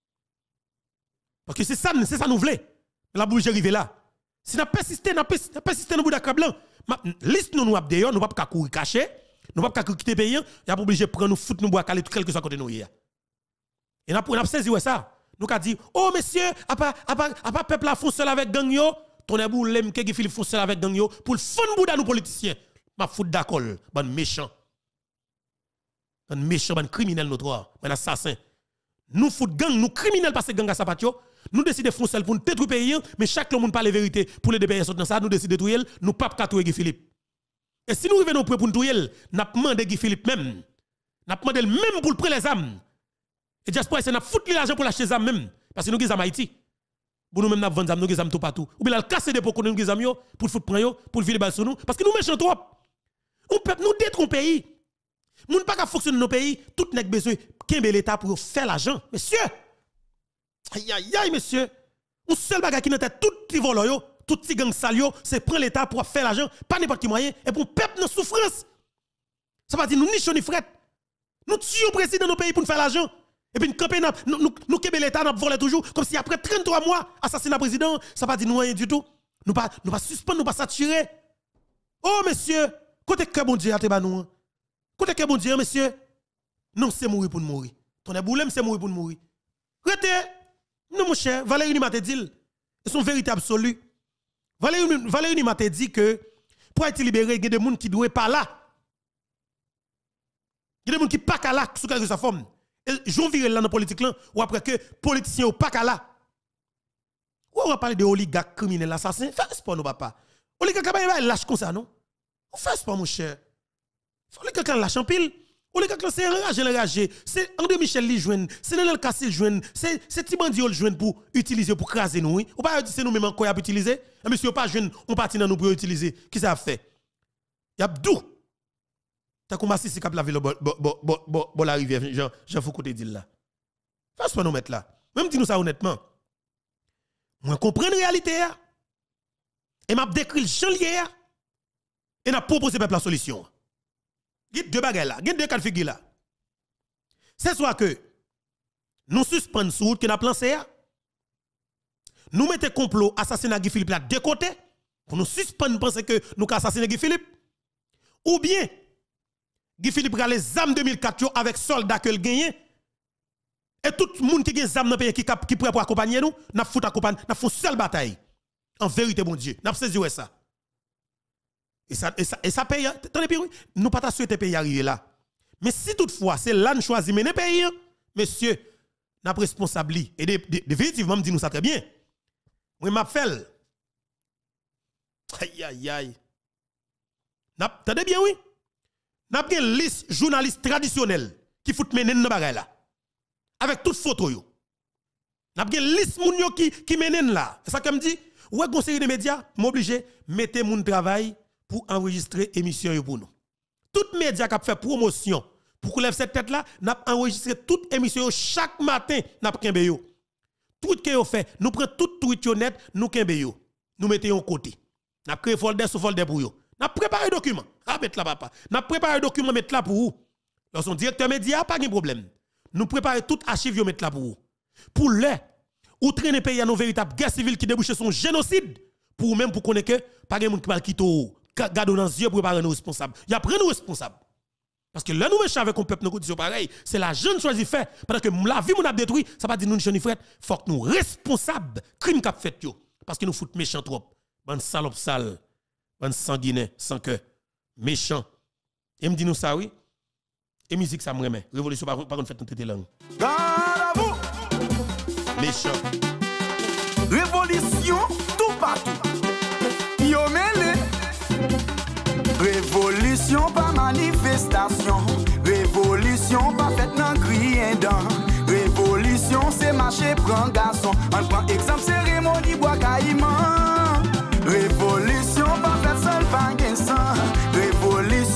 Parce que c'est ça nous voulons. La bouche arriver là. Si n'a persisté dans bout d'accord blanc, liste nous d'ailleurs, nous pas courir cacher, nous pas quitter pays, il a obligé prendre nous foutre nous boire caler quelque soit côté nous hier. Et n'a saisi ça. Nous a dit oh monsieur, a pas peuple la font seul avec gang yo, ton abou lem que Guy Philippe font seul avec gang yo pour le fond bouda nous politiciens. M'a foutre d'accord, bon méchant. Bon méchant, bon criminel notre, bon assassin. Nous fout gang, nous criminels parce que gang à sapatio, nous décidons de foncer pour nous détruire le pays, mais chaque monde parle la vérité pour les deux pays dans ça, nous décidons de détruire, nous pas tuer Guy Philippe. Et si nous revenons pour nous tuer, nous demandé Guy Philippe même. Nous demandé le même pour le prendre les âmes. Et j'espère que nous foutre l'argent pour l'acheter les âmes même parce que nous sommes en Haïti. Pour nous même nous vendre nous sommes tout partout. Ou bien casser des pots pour nous les âmes pour foutre prendre pour le vider balle sur nous parce que nous méchants trop. On peut nous détruire pays. Nous ne pouvons pas fonctionner dans nos pays, tout n'est besoin qu'un l'État pour faire l'argent. Monsieur, aïe aïe aïe, monsieur, un seul bagage qui n'a tête, tout les voleurs, tout les gangs salio, c'est prendre l'État pour faire l'argent, pas n'importe quel moyen, et pour peuple dans souffrance. Ça va dire nous nichons ni fret. Nous tuons le président de nos pays pour nous faire l'argent. Et puis nous kebe l'État, nous volons toujours, comme si après 33 mois, assassinat président, ça va dire nous rien du tout. Nous pas suspendre, nous pas saturer. Oh monsieur, côté que bon Dieu a te nous. Côté que bon Dieu, monsieur, non, c'est mourir pour nous mourir. Ton aboulem, c'est mourir pour nous mourir. Rete, non, mon cher, Valérie m'a dit, c'est son vérité absolue. Valérie m'a dit que pour être libéré, il y a des gens qui ne doivent pas là. Il y a des gens qui ne sont pas là, sous quelque forme. Et j'en virer là dans la politique, là, ou après que politiciens ne sont pas là. Ou on va parler de oligarques criminels, assassins. Fais pas, nos papa. Oligarques, ils lâchent comme ça, non? Fais pas, mon cher. Faut les quelqu'un lâche en pile. Ou les quelqu'un c'est enragé. C'est André Michel li joine, c'est Nenel Kassil joine, c'est Tibandi le joine pour utiliser pour craser nous. Ou pas c'est nous même encore à utiliser. Monsieur pas joine, on parti dans nous pour utiliser. Qui ça a fait? Y a dou. T'as commencé si cap la ville bon la rivière Jean Foucault te dit là. Fais pas nous mettre là. Même dis nous ça honnêtement. Moi comprendre réalité et m'a décrit le chanlier et n'a proposé peuple la solution. Il y a deux bagages là, il y a deux cas de figure là. C'est soit que nous suspendons sur route que nous avons lancé, nous mettons complot assassinat Guy Philippe là de côté, pour nous suspendre penser que nous avons assassiné Guy Philippe, ou bien Guy Philippe a les armes 2004 avec soldats que gagné, et tout le monde qui a des armes dans le pays qui pourrait accompagner nous, nous faisons accompagner, nous faisons seule bataille. En vérité, mon Dieu, nous avons saisi ça. Et ça paye. Nous pas souhaité pays arriver là. Mais si toutefois c'est là nous choisissons mener pays, monsieur, n'a responsabilité. Et définitivement, me dit nous ça très bien. Moi, m'a fait. Aïe, aïe, aïe. T'entendez bien, oui? N'a pas une liste journaliste traditionnelle qui fout mener dans bagay là. Avec toute photo yo. N'a pas une liste moun yo qui mène là. C'est ça que me dit, ouais, conseiller des médias, m'obligé mettez mon travail pour enregistrer émission pour nous. Tout média qui a fait promotion pour lève cette tête là, n'a enregistré toute émission chaque matin, n'a kembe yo. Tout que yo fait, nous prenons tout tweet net, nous kembe yo. Nous mettons en côté. N'a créé folder sur folder pour yo. N'a préparé document. Ah mettre là papa. N'a préparé document mettre là pour vous. Lorsqu'on directeur média pas de problème. Nous préparer toute archive yo mettre là pour vous. Pour le ou traîner pays à nos véritables guerre civile qui débouche son génocide pour même pour connaître que pas de monde qui va quitter garder dans les yeux pour préparer nos responsables. Il y a pris nous responsables. Parce que là nous méchants avec un peuple nous conditions pareil, c'est la jeune choisi fait pendant que la vie nous a détruit, ça pas dire nous ni frère, faut que nous responsables crime qu'a fait yo parce que nous fout méchant trop. Bande salope sale, bande sanguinaire sans cœur, méchant. Et me dit nous ça oui. Et musique ça me remet. Révolution par contre fait notre langue. Méchant. Révolution tout partout. Yo mêlé. Révolution pas manifestation. Révolution pas faite nan crier dans. Révolution c'est marcher prend garçon. On prend exemple cérémonie bois caïman. Révolution pas faite seul pas gain sang. Révolution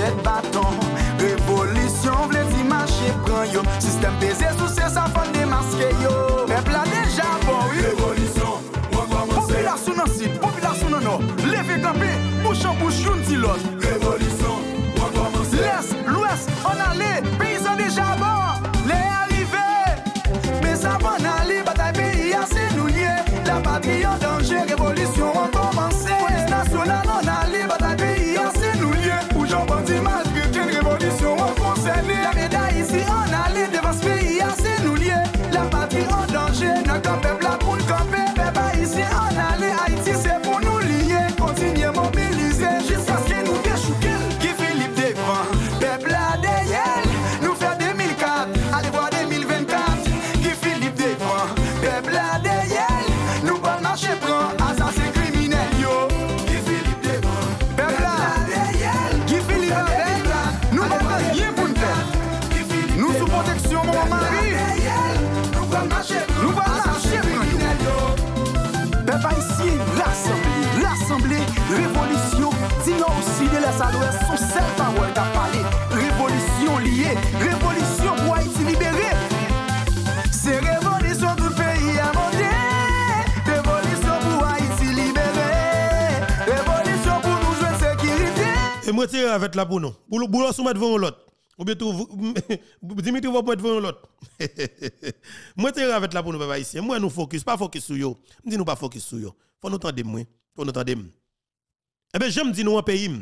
7 bâtons. Révolution, vle di marché prend yo. Système baisé sous ses enfants démasqué yo. Peuple a déjà bon, oui. Révolution, on commence. Population dans sud, population dans nord. Levez campé, bouche en bouche, une ti l'autre. Révolution, on commence. L'est, l'ouest, on allait, paysans déjà bon. Les arrivés, mais ça va aller, bataille pays assez nous lié. La patrie en danger, révolution on commencé. Police nationale on allait, bataille pays assez nous lié. Pour Jean Bandi malgré révolution on concerné. La médaille ici on allait, devant ce pays assez nous lié. La patrie en danger, n'a qu'un peuple là pour le camper. Peuple ici on allait, Haïti c'est pour nous lier. Continuez mobiliser jusqu'à ce que nous déchouquons. Qui Philippe défend, peuple là derrière. Nous fait 2004, allez voir 2024. Qui Philippe défend, peuple là derrière. Nous pas marcher prend, assassin criminel yo. Qui Philippe défend, peuple là derrière. Qui Philippe avec, nous pas rien pour nous faire. Nous sous protection mon mari. Nous pas marcher criminel yo. Peuple ici, l'assemblée, révolution. Dis-nous aussi de l'Est à l'Ouest, son seul parole qu'a parlé. Révolution liée, révolution pour Haïti libéré. C'est révolution tout le pays à monter. Révolution pour Haïti libéré. Révolution pour nous jouer sécurité. Et moi, tirer avec la pour nous. Boulot soumettre devant l'autre. Ou bien tout, Dimitri va mettre devant l'autre. Moi, tirer avec la pour nous, papa ici. Moi, nous focus, pas focus sur yo. Me dit nous pas focus sur yo. Faut nous entendre moi. Faut nous entendre. Eh bien, j'aime dire nous en pays.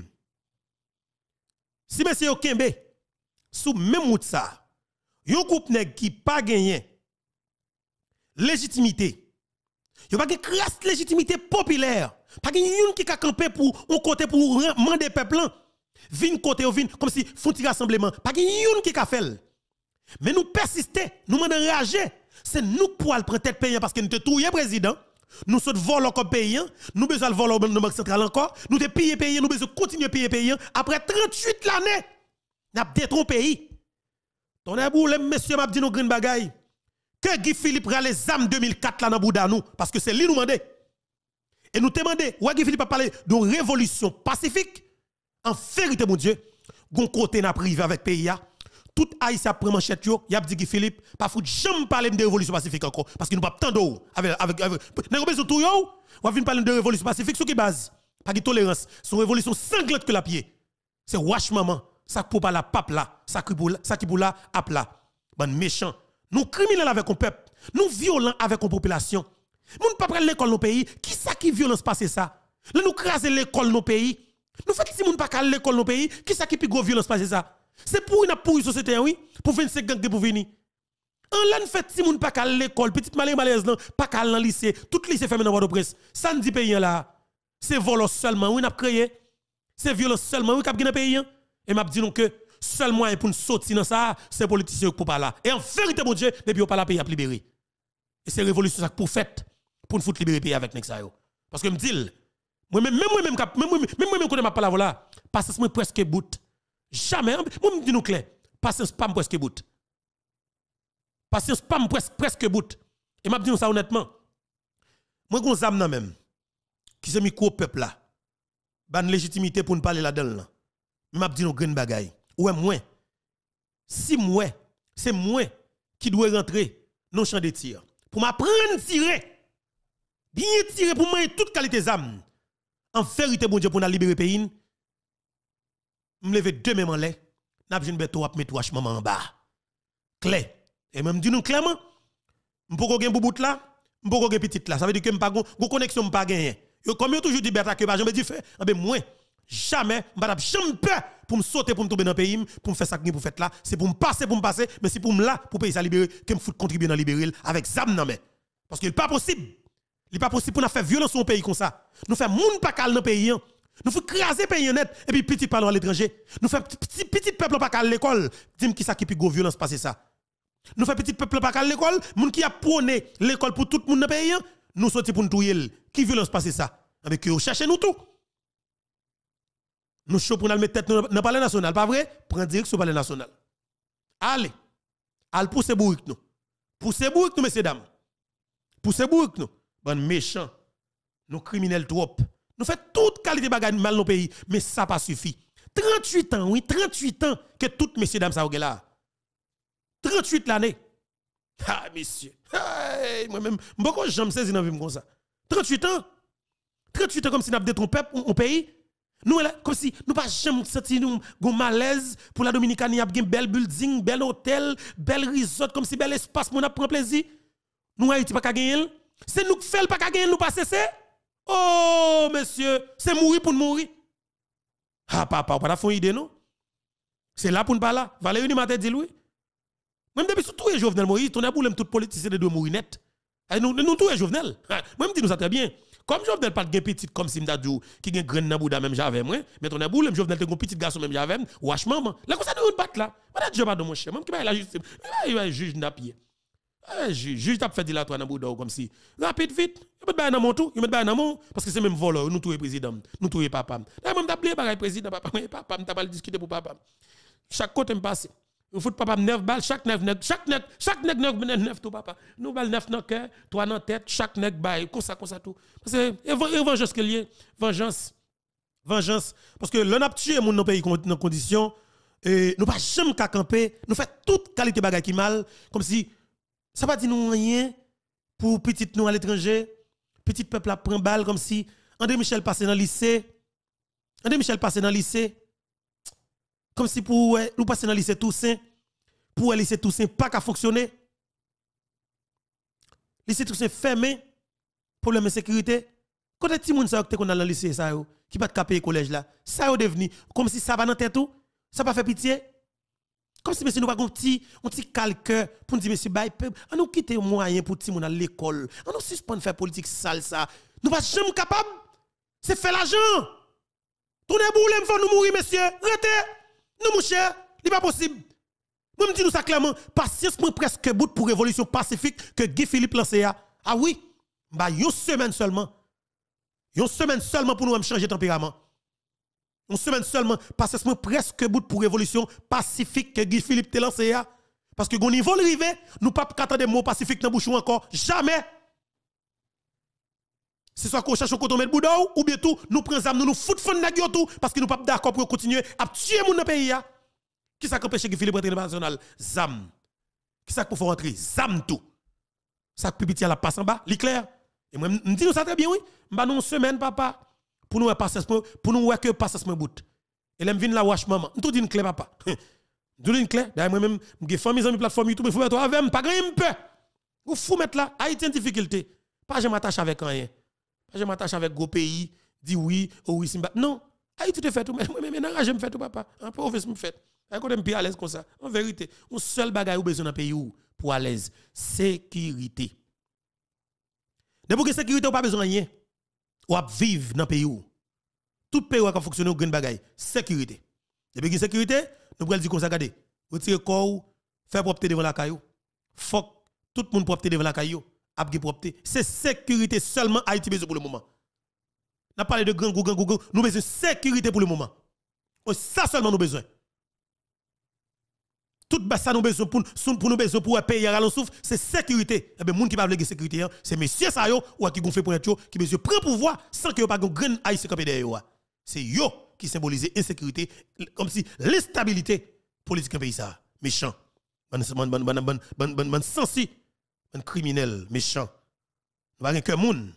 Si monsieur yo kembe, sous même route ça, yon groupe nèg qui pas gagné légitimité. Yon pas gagné crasse légitimité populaire. Pas gagné yon qui ka camper pour on côté pour demander peuple vinn côté vinn comme si font un rassemblement. Pas gagné yon qui ka fait. Mais nous persister, nous mandons rager. C'est nous pour prendre tête payant parce que nous te touyer président. Nous sommes volés comme payants, nous besoin de voler dans le banque centrale encore, nous te payer payants, nous besoin continuer payer payants. Après 38 l'année, nous avons détruit pays. Ton aboule, monsieur m'a dit nous green bagay. Que Guy Philippe a les âmes 2004 là dans Bouda nous parce que c'est lui nous demandé. Et nous demandons, ouais Guy Philippe a parlé de révolution pacifique. En vérité mon Dieu, gon côté n'a privé avec pays a. Tout Haïtien prend manchette yo, y a dit Guy Philippe, pas faut jamais parler de révolution pacifique encore parce que nous pas tant d'eau avec n'a besoin tout yo, on vient parler de révolution pacifique sur qui base? Pas de tolérance, son révolution sanglante que la pied. C'est wash maman, ça pour pas la pape là, ça qui pour là ap là. Ban méchant. Nous criminels avec un peuple, nous violents avec une population. Moun pas prendre l'école dans pays, qui ça qui violence passer ça? Là nous craser l'école dans pays. Nous fait si moun pas à l'école dans pays, qui ça qui plus gros violence passer ça? C'est pour une société, oui, pour 25 gangs pour venir. En l'an fait, si moun pas à l'école, petite malaise là, pas à dans lycée, tout lycée fermé dans Port-au-Prince. Ça ne dit pays là. C'est violence seulement, oui, n'a créé. C'est violence seulement, oui, cap dans pays. Et m'a dit non que seul moyen pour nous sortir dans ça, c'est politiciens pour pas là. Et en vérité, mon Dieu, depuis on pas la pays à libérer. Et c'est révolution ça pour fait pour nous foutre libérer pays avec nek ça yo. Parce que me dit même connais ma parole là, parce que moi presque bout. Jamais, moi me dis nous clair, patience pas presque bout. Patience pas presque bout. Et m'a dit ça honnêtement. Moi gon zam nan même qui se micro peuple là. Ban légitimité pour nous parler là-dedans. M'a dit nous green bagay. Ouais moi. Si moi, c'est moi qui dois rentrer dans champ de tir pour m'apprendre tirer. Bien tirer pour moi toute qualité d'armes. En vérité bon Dieu pour nous libérer le pays. Me lever deux mêmes en l'air, n'a besoin de mettre mettre wash maman en bas. Clair. Et même dit nous clairement, m'poko gen boubout là, m'poko gen petite là, ça veut dire que m'pa gon connexion m'pa gagner. Yo comme yo toujours dit bêta que pas jamais dit fait, ben moi jamais m'pa jamais peur pour me sauter pour me tomber dans pays, pour me faire ça pour faire là, c'est pour me passer, mais c'est pour me là pour payer ça libérer que me fout contribuer dans libérer avec zam nan mais. Parce que il pas possible. Il pas possible pour nous faire violence au pays comme ça. Nous faire moun pas cal dans pays. Nous faisons craser pays net et puis petit parlons à l'étranger. Nous faisons petit peuple pas à l'école. Dis-moi qui ça qui puis go violence passer ça. Nous faisons petit peuple pas à l'école, moun qui a prôné l'école pour tout le monde dans pays, nous sorti pour nous touyer. Qui violence passer ça? Avec que cherchez nous tout. Nous chaud pour nous mettre tête dans le palais national, pas vrai? Prends direct sur le palais national. Allez. Allez pousser bourrique nous. Pousser bourrique nous messieurs dames. Pousser bourrique nous. Bon méchant. Nous criminels trop. Nous faisons toute qualité de bagage mal dans le pays, mais ça pas suffit. 38 ans, oui, 38 ans que toutes messieurs dames ça là. 38 l'année. Ah, messieurs. Hey, moi-même, beaucoup de gens me saisissent dans la vie comme ça. 38 ans. 38 ans comme si nous avons détrompé un pays. Nous, comme si nous pas jamais senti nous un malaise pour la Dominicane, il y a un bel building, bel hôtel, bel resort, comme si bel espace pour nous prendre plaisir. Nous, Haïti, pas qu'à gagner. C'est nous qui faisons pas qu'à gagner, nous pas cesser. Oh, monsieur, c'est mourir pour nous mourir. Ah, papa, pas faire une idée, non? C'est là pour nous parler. Valérie ni matin dit oui. Même depuis tout est Jovenel Moïse, ton aboulem tout politicien de mourir net. Nous tout est Jovenel. Moi me dis nous ça très bien. Comme Jovenel pas de petit comme si m'dadou qui gen graine nan bouda même j'avais moi, mais ton aboulem Jovenel te gon petit garçon même j'avais, wesh maman. Là comme ça nous battre là. Pas de job de mon cher, même qui va la justice. Il va juge n'a pied. Juge t'a fait dire là toi dans bouda comme si rapide vite. Il met ba dans mon tout, il met ba dans mon parce que c'est même voleur, nous tout président, nous tout papa. Là même t'appeler pareil président papa, papa t'a pas discuter pour papa. Chaque côté me passe. Vous fout papa 9 balles, chaque nèg 9 tout papa. Nous balles 9 dans cœur, 3 dans tête, chaque nèg bail comme ça tout. Parce que vengeance que lié, vengeance. Parce que l'on a tué moun dans pays dans condition et nous pas jamais qu'à camper, nous fait toute qualité bagay qui mal comme si ça pas dit nous rien pour petit nous à l'étranger, petit peuple a prend balle comme si André Michel passé dans lycée. Comme si pour nous passer dans le lycée Toussaint, pour le lycée Toussaint pas qu'à fonctionner. Le lycée Toussaint fermé, problème de sécurité. Quand les petits gens qui sont dans le lycée, qui ne pas payer collège là, ça est devenu comme si ça va dans tête tout, ça pas fait pitié. Comme si monsieur nous pas un petit calque pour nous dire monsieur on nous quitter moyen pour petit monde à l'école. On nous suspend faire politique sale ça. Nous pas jamais capable. C'est faire l'argent. Tournez boule, il faut nous mourir monsieur. Arrêtez. Non, mon cher, il n'est pas possible. Moi, je dis nous ça clairement, patience presque bout pour révolution pacifique que Guy Philippe lancé. Ah oui, bah, une semaine seulement. Une semaine seulement pour nous changer de tempérament. Une semaine seulement, patience presque bout pour révolution pacifique que Guy Philippe te lancé. Parce que au niveau arrivé, nous ne pouvons pas attendre des mots pacifiques dans la bouche encore. Jamais. C'est soit qu'on cherche un coton de boudou ou bien tout, nous prenons nous foutons fond de tout parce que nous ne sommes pas d'accord pour continuer à tuer mon pays. Qui ça empêche que Philippe international zam. Qui ça pour faire rentrer zam tout. Ça petit à la passe en bas, l'éclair. Et moi me dit nous ça très bien oui. M'ba nous une semaine papa pour nous passer pour nous voir que passe mon bout. Et l'aime vinn la wash maman. Tout dit une clé papa. Tout dit une clé. D'ailleurs moi même j'ai famille sur plateforme YouTube, il faut mettre avec pas grand peur. Ou faut mettre là Haïti en difficulté. Pas je m'attache avec rien. Je m'attache avec gros pays, dit oui, oh oui, simba. Non, Haïti te fait tout, mais maintenant, je me fais tout, papa. Un professeur me fait. Quand je suis à l'aise comme ça, en vérité, un seul bagage ou besoin dans le pays pour à l'aise, sécurité. De pour que sécurité, ou pas besoin de rien. Ou à vivre dans le pays. Tout pays qui fonctionne au grand bagage, sécurité. Depuis que sécurité, nous pouvons dire comme ça, regardez, retirer corps, faire propreté devant la caillou. Faut tout le monde propreté devant la caillou. C'est sécurité seulement Haïti besoin pour le moment. On a parlé de grand nous besoin de sécurité pour le moment. Ça seulement nous besoin. Tout ça nous besoin pour nous besoin pour payer à souffle, c'est sécurité. Et bien moun qui pas vle sécurité, c'est monsieur ça yo ou qui gonfle pour être qui besoin prend pouvoir sans que pas grand Haïti camper derrière. C'est yo qui symbolise insécurité comme si l'instabilité politique pays ça. Méchant. Ban sensi. Un criminel méchant. Nous avons qu'un moun.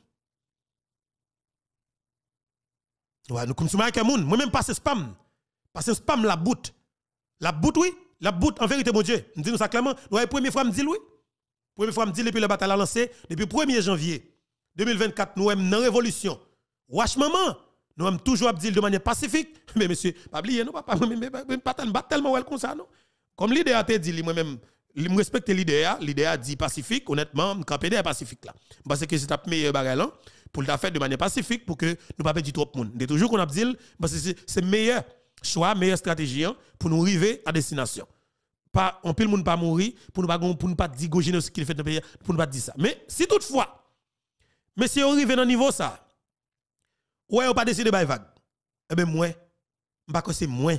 Nous consommons qu'un moun. Moi-même, passe spam. Passe spam la boute. La boute, oui. La boute, en vérité, mon Dieu. Nous disons ça clairement. Nous avons première fois me dire oui. Première fois me dire depuis le bataille a lancé. Depuis 1er janvier 2024, nous sommes dans la révolution. Wesh maman. Nous sommes toujours dit de manière pacifique. Mais monsieur, pas oublier, non, papa. Pas tellement well comme ça, non. Comme l'idée a été dit, moi-même. Je respecte l'idée a dit pacifique, honnêtement, je suis un pacifique là. Parce que c'est le meilleur bagage pour le faire de manière pacifique pour que nous ne pas perdre trop de monde. C'est toujours qu'on a dit, parce que c'est le meilleur choix, meilleure stratégie pour nous arriver à destination. Pas, on peut le monde pas mourir, pour ne pas dire que ce qu'il fait dans le pays, pour ne pas dire ça. Mais si toutefois, monsieur arrive dans le niveau ça, ouais, on pas décidé de vague. Eh bien, moi, je ne sais pas c'est moi.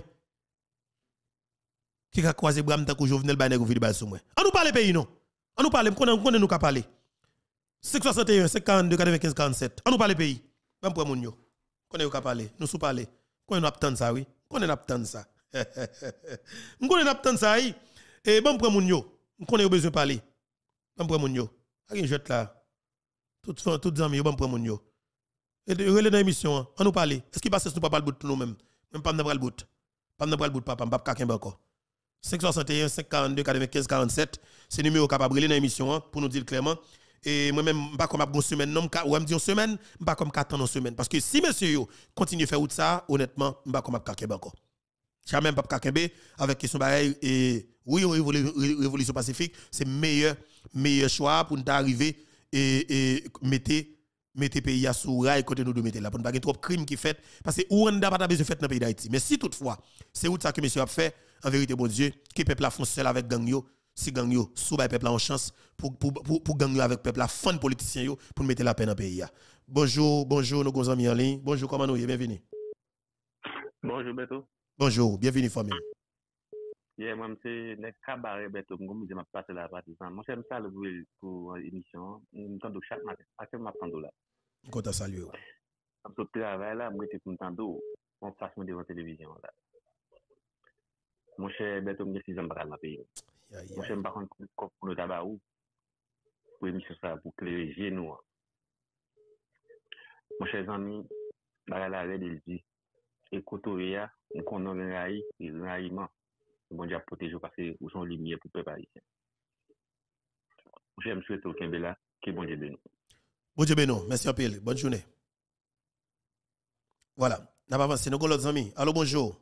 Qui a croisé Bram tant que Jovenel Banek ou Vidal sur moi. On nous parle pays non. On nous parle, on nous parler. 561, 52, 95, 47. On nous parle pays. Même pour moun yo. On nous parler. Nous sous parler. Quand nous attend ça oui. Qu'on est attendre ça. On connaît attendre ça et bon prend moun yo. On connaît besoin parler. Bon prend moun yo. Rien jette là. Tout amis bon prend moun yo. Et relé dans émission, on nous parler. Est-ce qu'il passe nous pas le bout nous même pas n'a pas le bout. Pas n'a pas le bout papa, pas kakin encore. 561 542 95 47, c'est numéro capable relé dans émission pour nous dire clairement. Et moi-même, pas comme une semaine, non, ou me dire une semaine, pas comme 4 ans en semaine. Parce que si monsieur yo continue à faire ça, honnêtement, pas comme kakembe encore. Jamais pas kakembe avec question pareil et oui, révolution pacifique, c'est meilleur choix pour nous arriver et mettre pays à sous rail côté nous de mettre là pour ne pas trop de crimes qui fait parce que Rwanda pas besoin de fait dans le pays d'Haïti. Mais si toutefois, c'est où ça que monsieur a fait en vérité bon Dieu, qui peuple a foncé avec gang yo. Si gang yo sous bay peuple en chance pour gang yo avec peuple la fan politicien yo pour mettre la paix dans pays. Bonjour nos amis en ligne. Bonjour comment nous bienvenue. Bonjour Beto. Bonjour, bienvenue famille. Yeah, moi c'est nek cabaret Beto, moi je m'a passé la partisan. Moi j'aime ça le pour émission, m'tando chaque matin. Parce que m'attendo là. Content saluer. Am so travail là, moi j'étais m'tando en façon de la télévision là. Mon cher Beto, me 6 ans dans la pays. Moi j'aime pas contre pour le tabac ou pour émission ça pour cléger nous. Mon cher ami, bah la il dit écoutez on connaît raï et raïment bon Dieu protéger parce que où sont lumière pour peuple haïtien. J'aime souhaiter au Kembela que bon Dieu bénisse. Bon Dieu bénisse, merci un peu, bonne journée. Voilà, n'a pas avancé nos autres amis. Allô bonjour.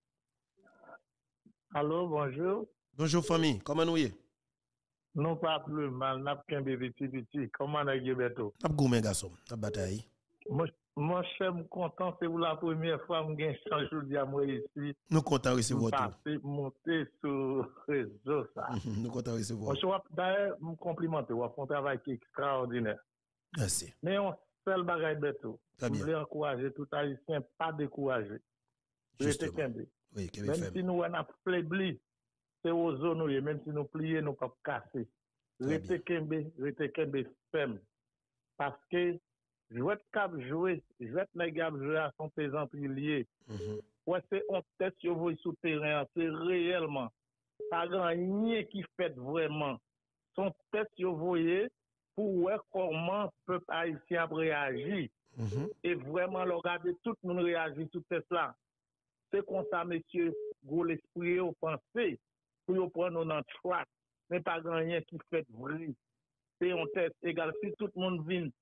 Allô bonjour. Bonjour famille, comment nous y? Non pas plus mal, n'a pas petit. Comment est-ce Beto? N'a pas goumé garçon, n'a bataille. Moi, je suis content, c'est pour la première fois que je change aujourd'hui à moi ici. Nous comptons recevoir votre. Je monter sur le réseau. Nous comptons recevoir. Je vais d'ailleurs me complimenter, vous faites un travail qui est extraordinaire. Merci. Mais on seul bagage Beto. Très bien. Je voulais encourager tout Haïtien, pas décourager. Oui, même si nous avons faibli, c'est aux zones, même si nous plions, nous ne pouvons pas casser. Restez Kembe ferme. Parce que je vais cap jouer, je vais jouer à son plaisanterie lié. Ouais, c'est on teste sur vous sur terrain, c'est réellement pas rien qui fait vraiment. Son test sur vous pour voir comment le peuple haïtien réagit. Et vraiment regarder tout le monde réagit sur test là. C'est comme ça, monsieur, vous l'esprit au pensée pour prendre notre choix, mais pas rien qui fait vrai. C'est un test égal si tout le monde vient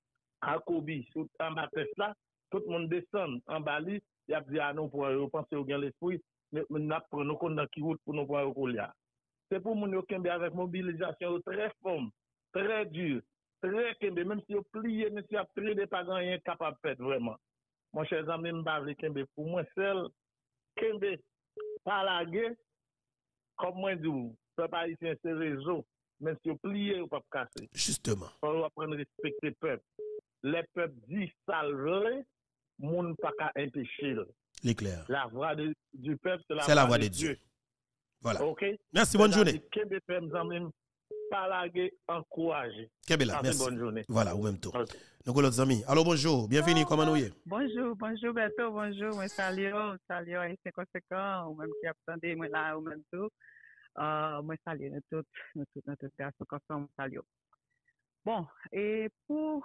à Kobe, en bas là, tout le monde descend en Bali, il a dit à nous pour penser au gain l'esprit, mais nous prenons compte dans qui route pour nous voir au là. C'est pour nous qui avec mobilisation très forte, très dure, très kembe, même si vous pliez, même si vous pris pas rien capable de faire vraiment. Mon cher ami, m'bavle kembe pour moi seul, kembe pas la guerre, comme moi dis, peuple haïtien c'est réseau, même si vous pliez ou pas casser. Justement. On va apprendre à respecter le peuple. Les peuples disent ça le monde pas qu'à empêcher. L'éclair. La voix du peuple, c'est la voix de Dieu. Voilà. OK? Merci, bonne journée. Kembe peuple même pas laguer, encourager. Kebela, merci. Bonne journée. Voilà, ou même tout. Okay. Nos autres amis. Allô, bonjour. Bienvenue, comment nous y est? Bonjour Beto, bonjour. Moi salut, c'est conséquent, ou même qui attendez moi là ou même tout. Moi salut nous tous garçons comme salut. Bon, et pour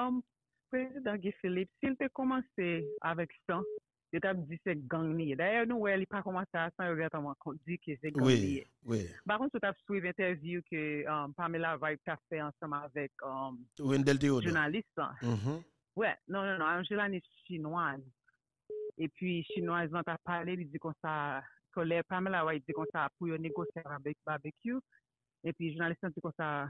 président Guy Philippe, s'il peut commencer avec ça, il t'a dit c'est gang lié. D'ailleurs, nous, il n'a pas commencé à ça, il a dit que c'est gang lié. Oui. Par contre, tu as suivi l'interview que Pamela Vibe a fait ensemble avec journaliste. Ouais, non, un journaliste chinoise. Et puis, chinoise, on t'a parlé, il dit comme ça, que Pamela Vibe dit comme ça, pour négocier avec barbecue. Et puis, journaliste dit comme ça,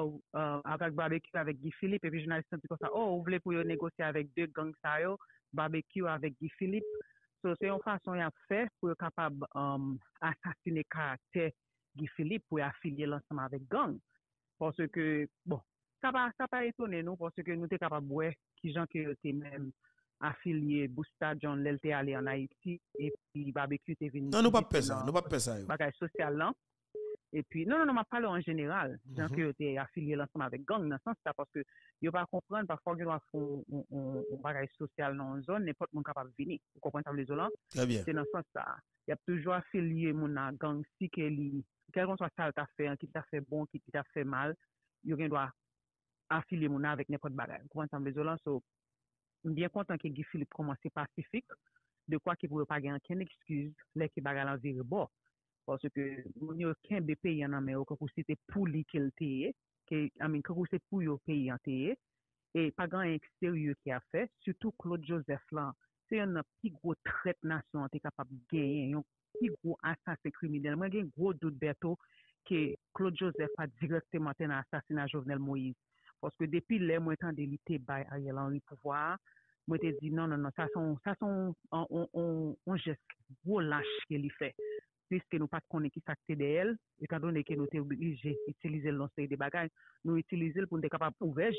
avec barbecue avec Guy Philippe. Et puis, journaliste dit comme ça, vous voulez pour négocier avec deux gangs, barbecue avec Guy Philippe. So, c'est une façon à faire pour être capable d'assassiner le caractère Guy Philippe pour affilier l'ensemble avec gang. Parce que, bon, ça pas étonné nous, parce que nous sommes capables de voir qui gens qui étaient même affiliés, Bousta John, l'était allé en Haïti, et puis barbecue était venu. Non, nous pas faire ça, nous pas faire ça. Bagage social là. Et puis, non, m'a parlé en général. Gens que tu es affilié ensemble avec gang, dans ce sens ça, parce que ils pas comprendre, parfois, qu'ils doivent faire un bagage social dans une zone, n'importe qui capable de venir. Vous comprenez ça, les Olans? Très bien. C'est dans ce sens ça. Il y a toujours affilié mon gang, si quel qu'on soit ça t'a fait, qui t'a fait bon, qui t'a fait mal, il doit affilier mon avec n'importe bagage. Vous comprenez ça, les Olans? So, bien content que Guy Philippe commence pacifique, de quoi qu'il ne pourrait pas gagner aucune excuse, les qui bagage en viré bon. Parce que nous avons qu'un pays en Amérique, c'était pour lui qu'il était, que c'est pour le pays en était, et pas grand extérieur qui a fait, surtout Claude Joseph là, c'est un petit gros trait de nation qui est capable de gagner, un petit gros assassin criminel. Moi, j'ai un gros doute bientôt que Claude Joseph a directement assassiné Jovenel Moïse. Parce que depuis les mois de l'été, Ariel Henry pouvoir, moi, je dit non, ça sont un geste gros lâche qu'il fait. Puisque nous pas connaissons qui s'acte d'elle, étant donné que nous sommes obligés d'utiliser l'ensemble des bagages, nous utilisons pour être capables d'ouvrir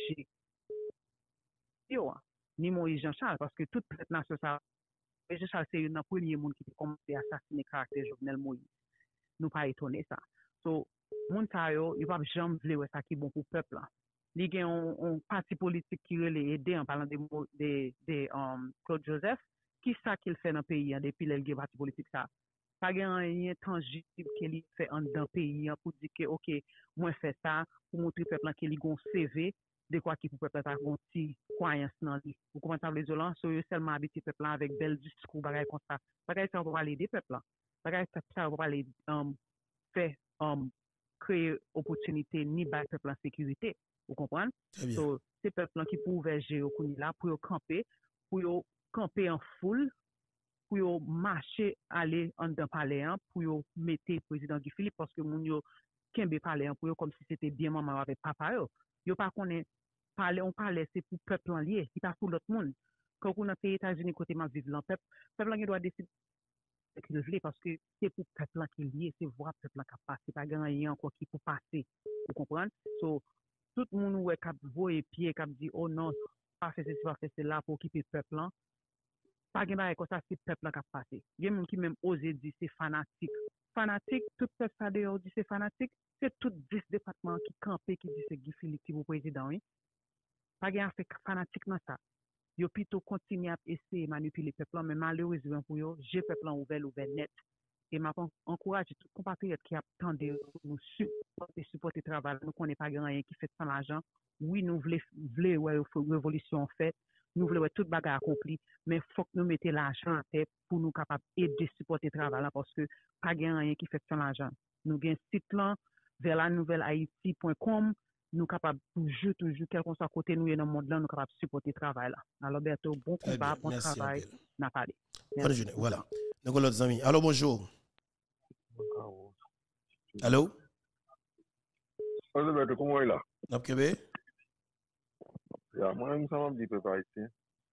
ni Moïse Jean-Charles, parce que toute cette nation, Jean-Charles, c'est une premier monde qui a commencé à assassiner le caractère Jovenel Moïse. Nous pas étonnés ça. So, moun sa yo, il va jamais vouloir ça qui est bon pour le peuple. Il y a un parti politique qui veut aider en parlant de Claude Joseph. Qui ça qu'il fait dans le pays depuis le parti politique ça? Pas rien tangible qu'il fait en dans pays pour dire que OK, moi fait ça pour montrer peuple qu'il a un CV de quoi qui pour peuple ta gonti croyance dans lui. Vous comprenez les violence so seulement habiter peuple avec bel discours bagay comme ça. Bagay ça pour parler des peuples. Bagay ça pour parler fait créer opportunité ni ba peuple en sécurité. Vous comprenez? So c'est peuple qui pour ouvrir géo là pour camper en foule pour marcher aller en dans palais pour mettre président Guy Philippe parce que moun yo kembe palais pour comme si c'était bien maman avec papa yo pas connaît parler on parlait c'est pour peuple en lié c'est pas pour l'autre monde quand on a pays États-Unis côté ma vivre dans peuple qui doit décider parce que c'est pour peuple qui lié c'est voir peuple qui passer pas gagner encore qui pour passer vous comprenez so tout le monde ouais cap voyer pied cap dit oh non pas faire ceci pas faire cela pour occuper peuple pas gen bail comme ça c'est peuple qui a passé il y a même qui même osé dire c'est fanatique tout peuple ça dehors dit c'est fanatique c'est tout 10 départements qui campé qui dit c'est Guy Philippe qui vous président oui pas gen fait fanatique dans ça yo plutôt continuer à essayer manipuler peuple mais malheureusement pour yo j'ai peuple ouvert net et m'a encourage tout compatriote qui attendent nous supporter travail nous connaît pas grand rien qui fait sans l'argent oui nous voulons ouais révolution en fait nous voulons toute bagarre accomplie mais faut que nous mettions l'argent en tête pour nous capable aider supporter travail là parce que pas grand rien qui fait sans l'argent nous gain site là vers la nouvelle haïti.com nous capables toujours quel qu'on soit côté nous dans le monde là nous capables supporter travail là alors bientôt bon combat bon travail n'a parlé bonne journée voilà donc l'autre ami allô bonjour allô Alberto comment est là Napkebe ya moi nous sommes un petit peu par ici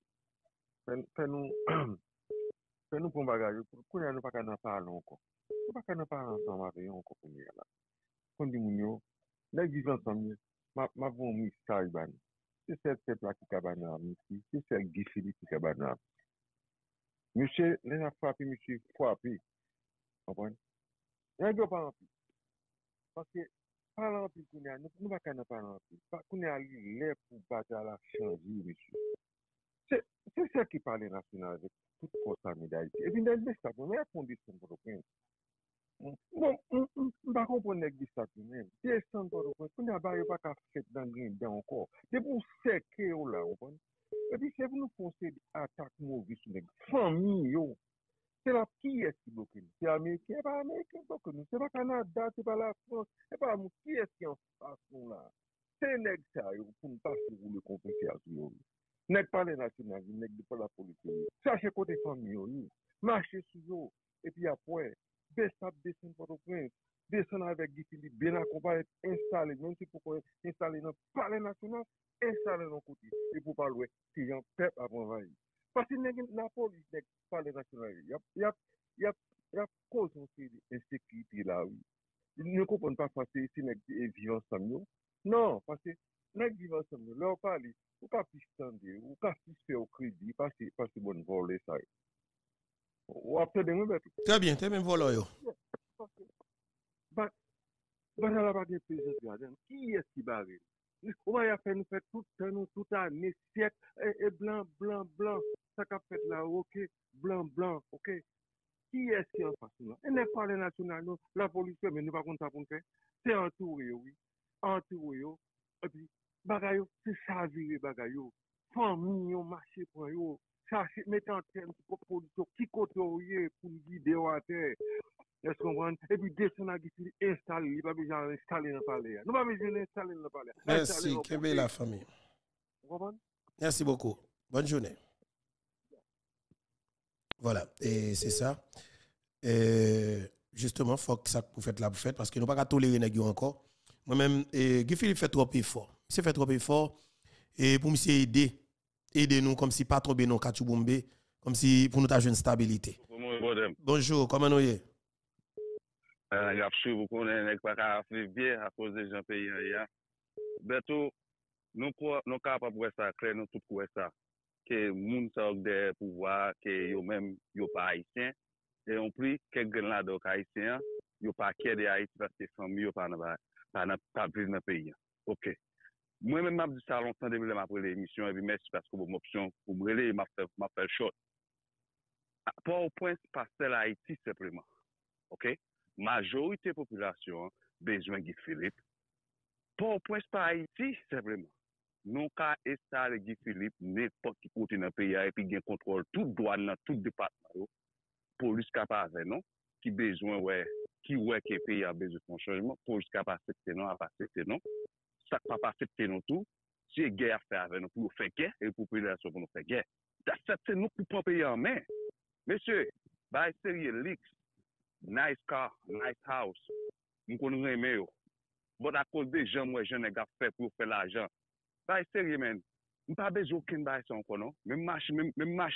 fais-nous pour bagage pour nous pas qu'à parler encore pas qu'à parler ensemble avec encore pour nous là quand dit nous les vivre ensemble ma bon message ban c'est cette peuple qui cabana c'est celle Guy Philippe qui cabana monsieur les a frappé monsieur frappé comprendre il doit pas parce que parler en plus nous pas qu'à parler en plus pas qu'on est allé pour battre à la changer monsieur c'est ça qui parle national avec toute force médaille et puis dans le ça pour la condition pour le prince bon pas comprendre les ça même c'est sans pour le prince on a pas qu'à faire dans encore c'est pour séquer là et puis c'est pour nous foncer attaque mauvaise sur les familles c'est la qui est qui bloque nous c'est américain pas américain bloque nous c'est pas Canada c'est pas la France c'est pas nous qui est qui en façon là c'est nèg ça pour ne pas sur le compétition nèg pas les national nèg pas la politique chercher côté famille marcher sur eux et puis après descendre pour le prince descendre avec Guy Philippe bien accompagné installer même si pour installer dans palais national installer dans côté et pour pas louer qui en peuple avant envahi parce que la police nèg palais national il y a cause aussi d'insécurité là oui ils ne comprennent pas parce que si nèg vivent ensemble non parce que nèg vivent ensemble leur parler ou pas pistande ou pas faire au crédit parce que bonne voler ça ou après de moi très bien t'es même voler yo Bana la pas de président Garden. Qui est qui barre? On va faire nous faire toute année siècle et blanc. Ça qu'a fait là, ok, blanc, ok. Qui est-ce qui est en face de nous? Et n'est pas les nationaux, la police, mais nous pas contre ça pour nous faire. C'est entouré, oui. Entouré, et puis, bagaille, c'est ça, virer bagaille. Famille, marché pour yo. Chercher, mettre en terme pour production, qui côté pour guider à terre. Est-ce qu'on comprend? Et puis, descendre à Guifi, installer, il n'y a pas besoin d'installer dans le palais. Nous pas besoin d'installer dans le palais. Merci, quelle belle la famille. Vous comprenez? Merci beaucoup. Bonne journée. Voilà, et c'est ça. Justement, il faut que ça vous faites là, vous faites, parce que nous ne pouvons pas tolérer les encore. Moi-même, Guy Philippe fait trop effort. Il fait trop effort et pour me aider nous comme si pas tomber dans Kachouboumbe, comme si pour nous avoir une stabilité. Bonjour, comment nous y il y a vous connaissez pas bien à cause des gens pays bientôt nous capables de ça clair nous tout quoi ça que moun ça des pouvoir que yo même yo pas haïtien et on prie quelques là donc haïtien yo pas de Haïti parce que famille yo pas vivre dans pays. OK. Moi même m'a dit ça longtemps depuis après l'émission et puis merci parce que mon option pour me relayer m'a fait short. Pas au point passer Haïti simplement. OK. Majorité population besoin Guy Philippe. Pas au point pas Haïti simplement. Non qu'à installer Guy Philippe n'importe qui côté dans le pays et puis gain contrôle tout douane dans tout département police capable non qui besoin qui que pays a besoin de changement police capable accepter non pas accepter non ça pas accepter non tout c'est guerre à faire avec nous pour faire guerre et pour population pour nous faire guerre c'est nous pour prendre pays en main monsieur bah sérieux leaks nice car nice house nous connaissons aimer bon à cause des gens moi jeune gars fait pour faire l'argent bah sérieux man pas besoin aucun bail ça encore non même machine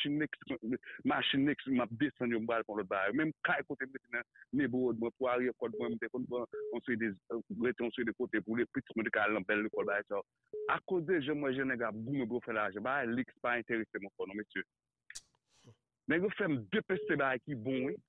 next m'a descendu me balle pour l'autre bail même caille côté maintenant mes beaux moi pour arriver code moi on fait des rétention de côté pour les petits médicales belle l'école bail ça à cause des gens moi jeune gars boum go faire l'argent bah leaks pas intéressé mon non monsieur mais vous faites deux PC bail qui bon oui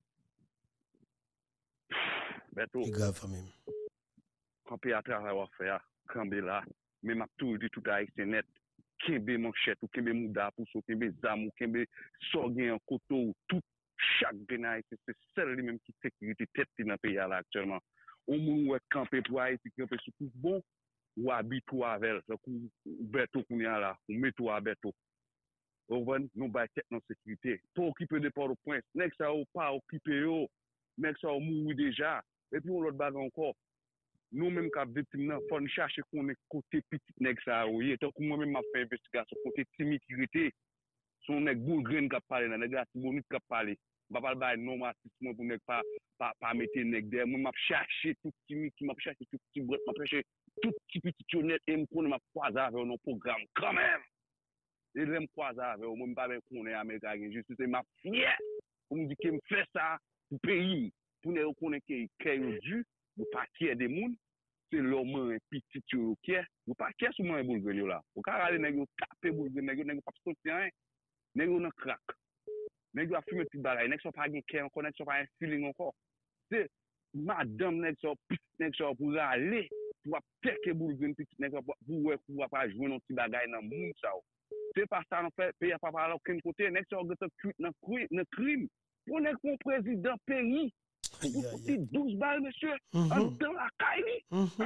beto grave famille quand puis à travail à faire camber là même à tout dit tout avec net kembe manchette ou kembe mouda pour so kembe zam ou kembe sorgen en koto tout chaque benay c'est celle même qui sécurité tête dans pays là actuellement on moun ouais camper pour Haïti camper sur tout bon ou habitué avec ou beto kounya là ou meto à beto on va nous ba tête dans sécurité pour occuper des ports au point next ça ou pas occuper yo next ça mourir déjà et puis on l'autre bague encore nous même cap victime nan faut chercher qu'on est côté petit nèg ça oui tant que moi même m'a fait investigation côté timidité son nèg boulgrain qui parler nan nèg bonite qui parler pas parler non matisme pour nèg pas mettre nèg derrière moi m'a chercher tout timide m'a chercher tout petit brot m'a chercher tout petit honnête et me connait m'a croiser avec un programme quand même et l'aime croiser avec moi pas ben connait américain juste c'est ma fière pour me dire que me fait ça pour pays pour ne connaître que du ou pas qui des monde c'est l'homme un petit qui ou pas qui sur moi boulgren là ou ka aller nèg taper boulgren nèg pas sortir rien nèg on crack nèg a fumer petit bagaille nèg so pas gain cœur encore nèg so pas un feeling encore c'est madame nèg so pour aller pour attaquer boulgren petit nèg pour pas jouer non petit bagaille dans monde ça c'est pas ça en fait pays pas parler aucun côté nèg so gâte cuit dans crime pour nèg pour président pays pour 12 balles, monsieur, dans la caille,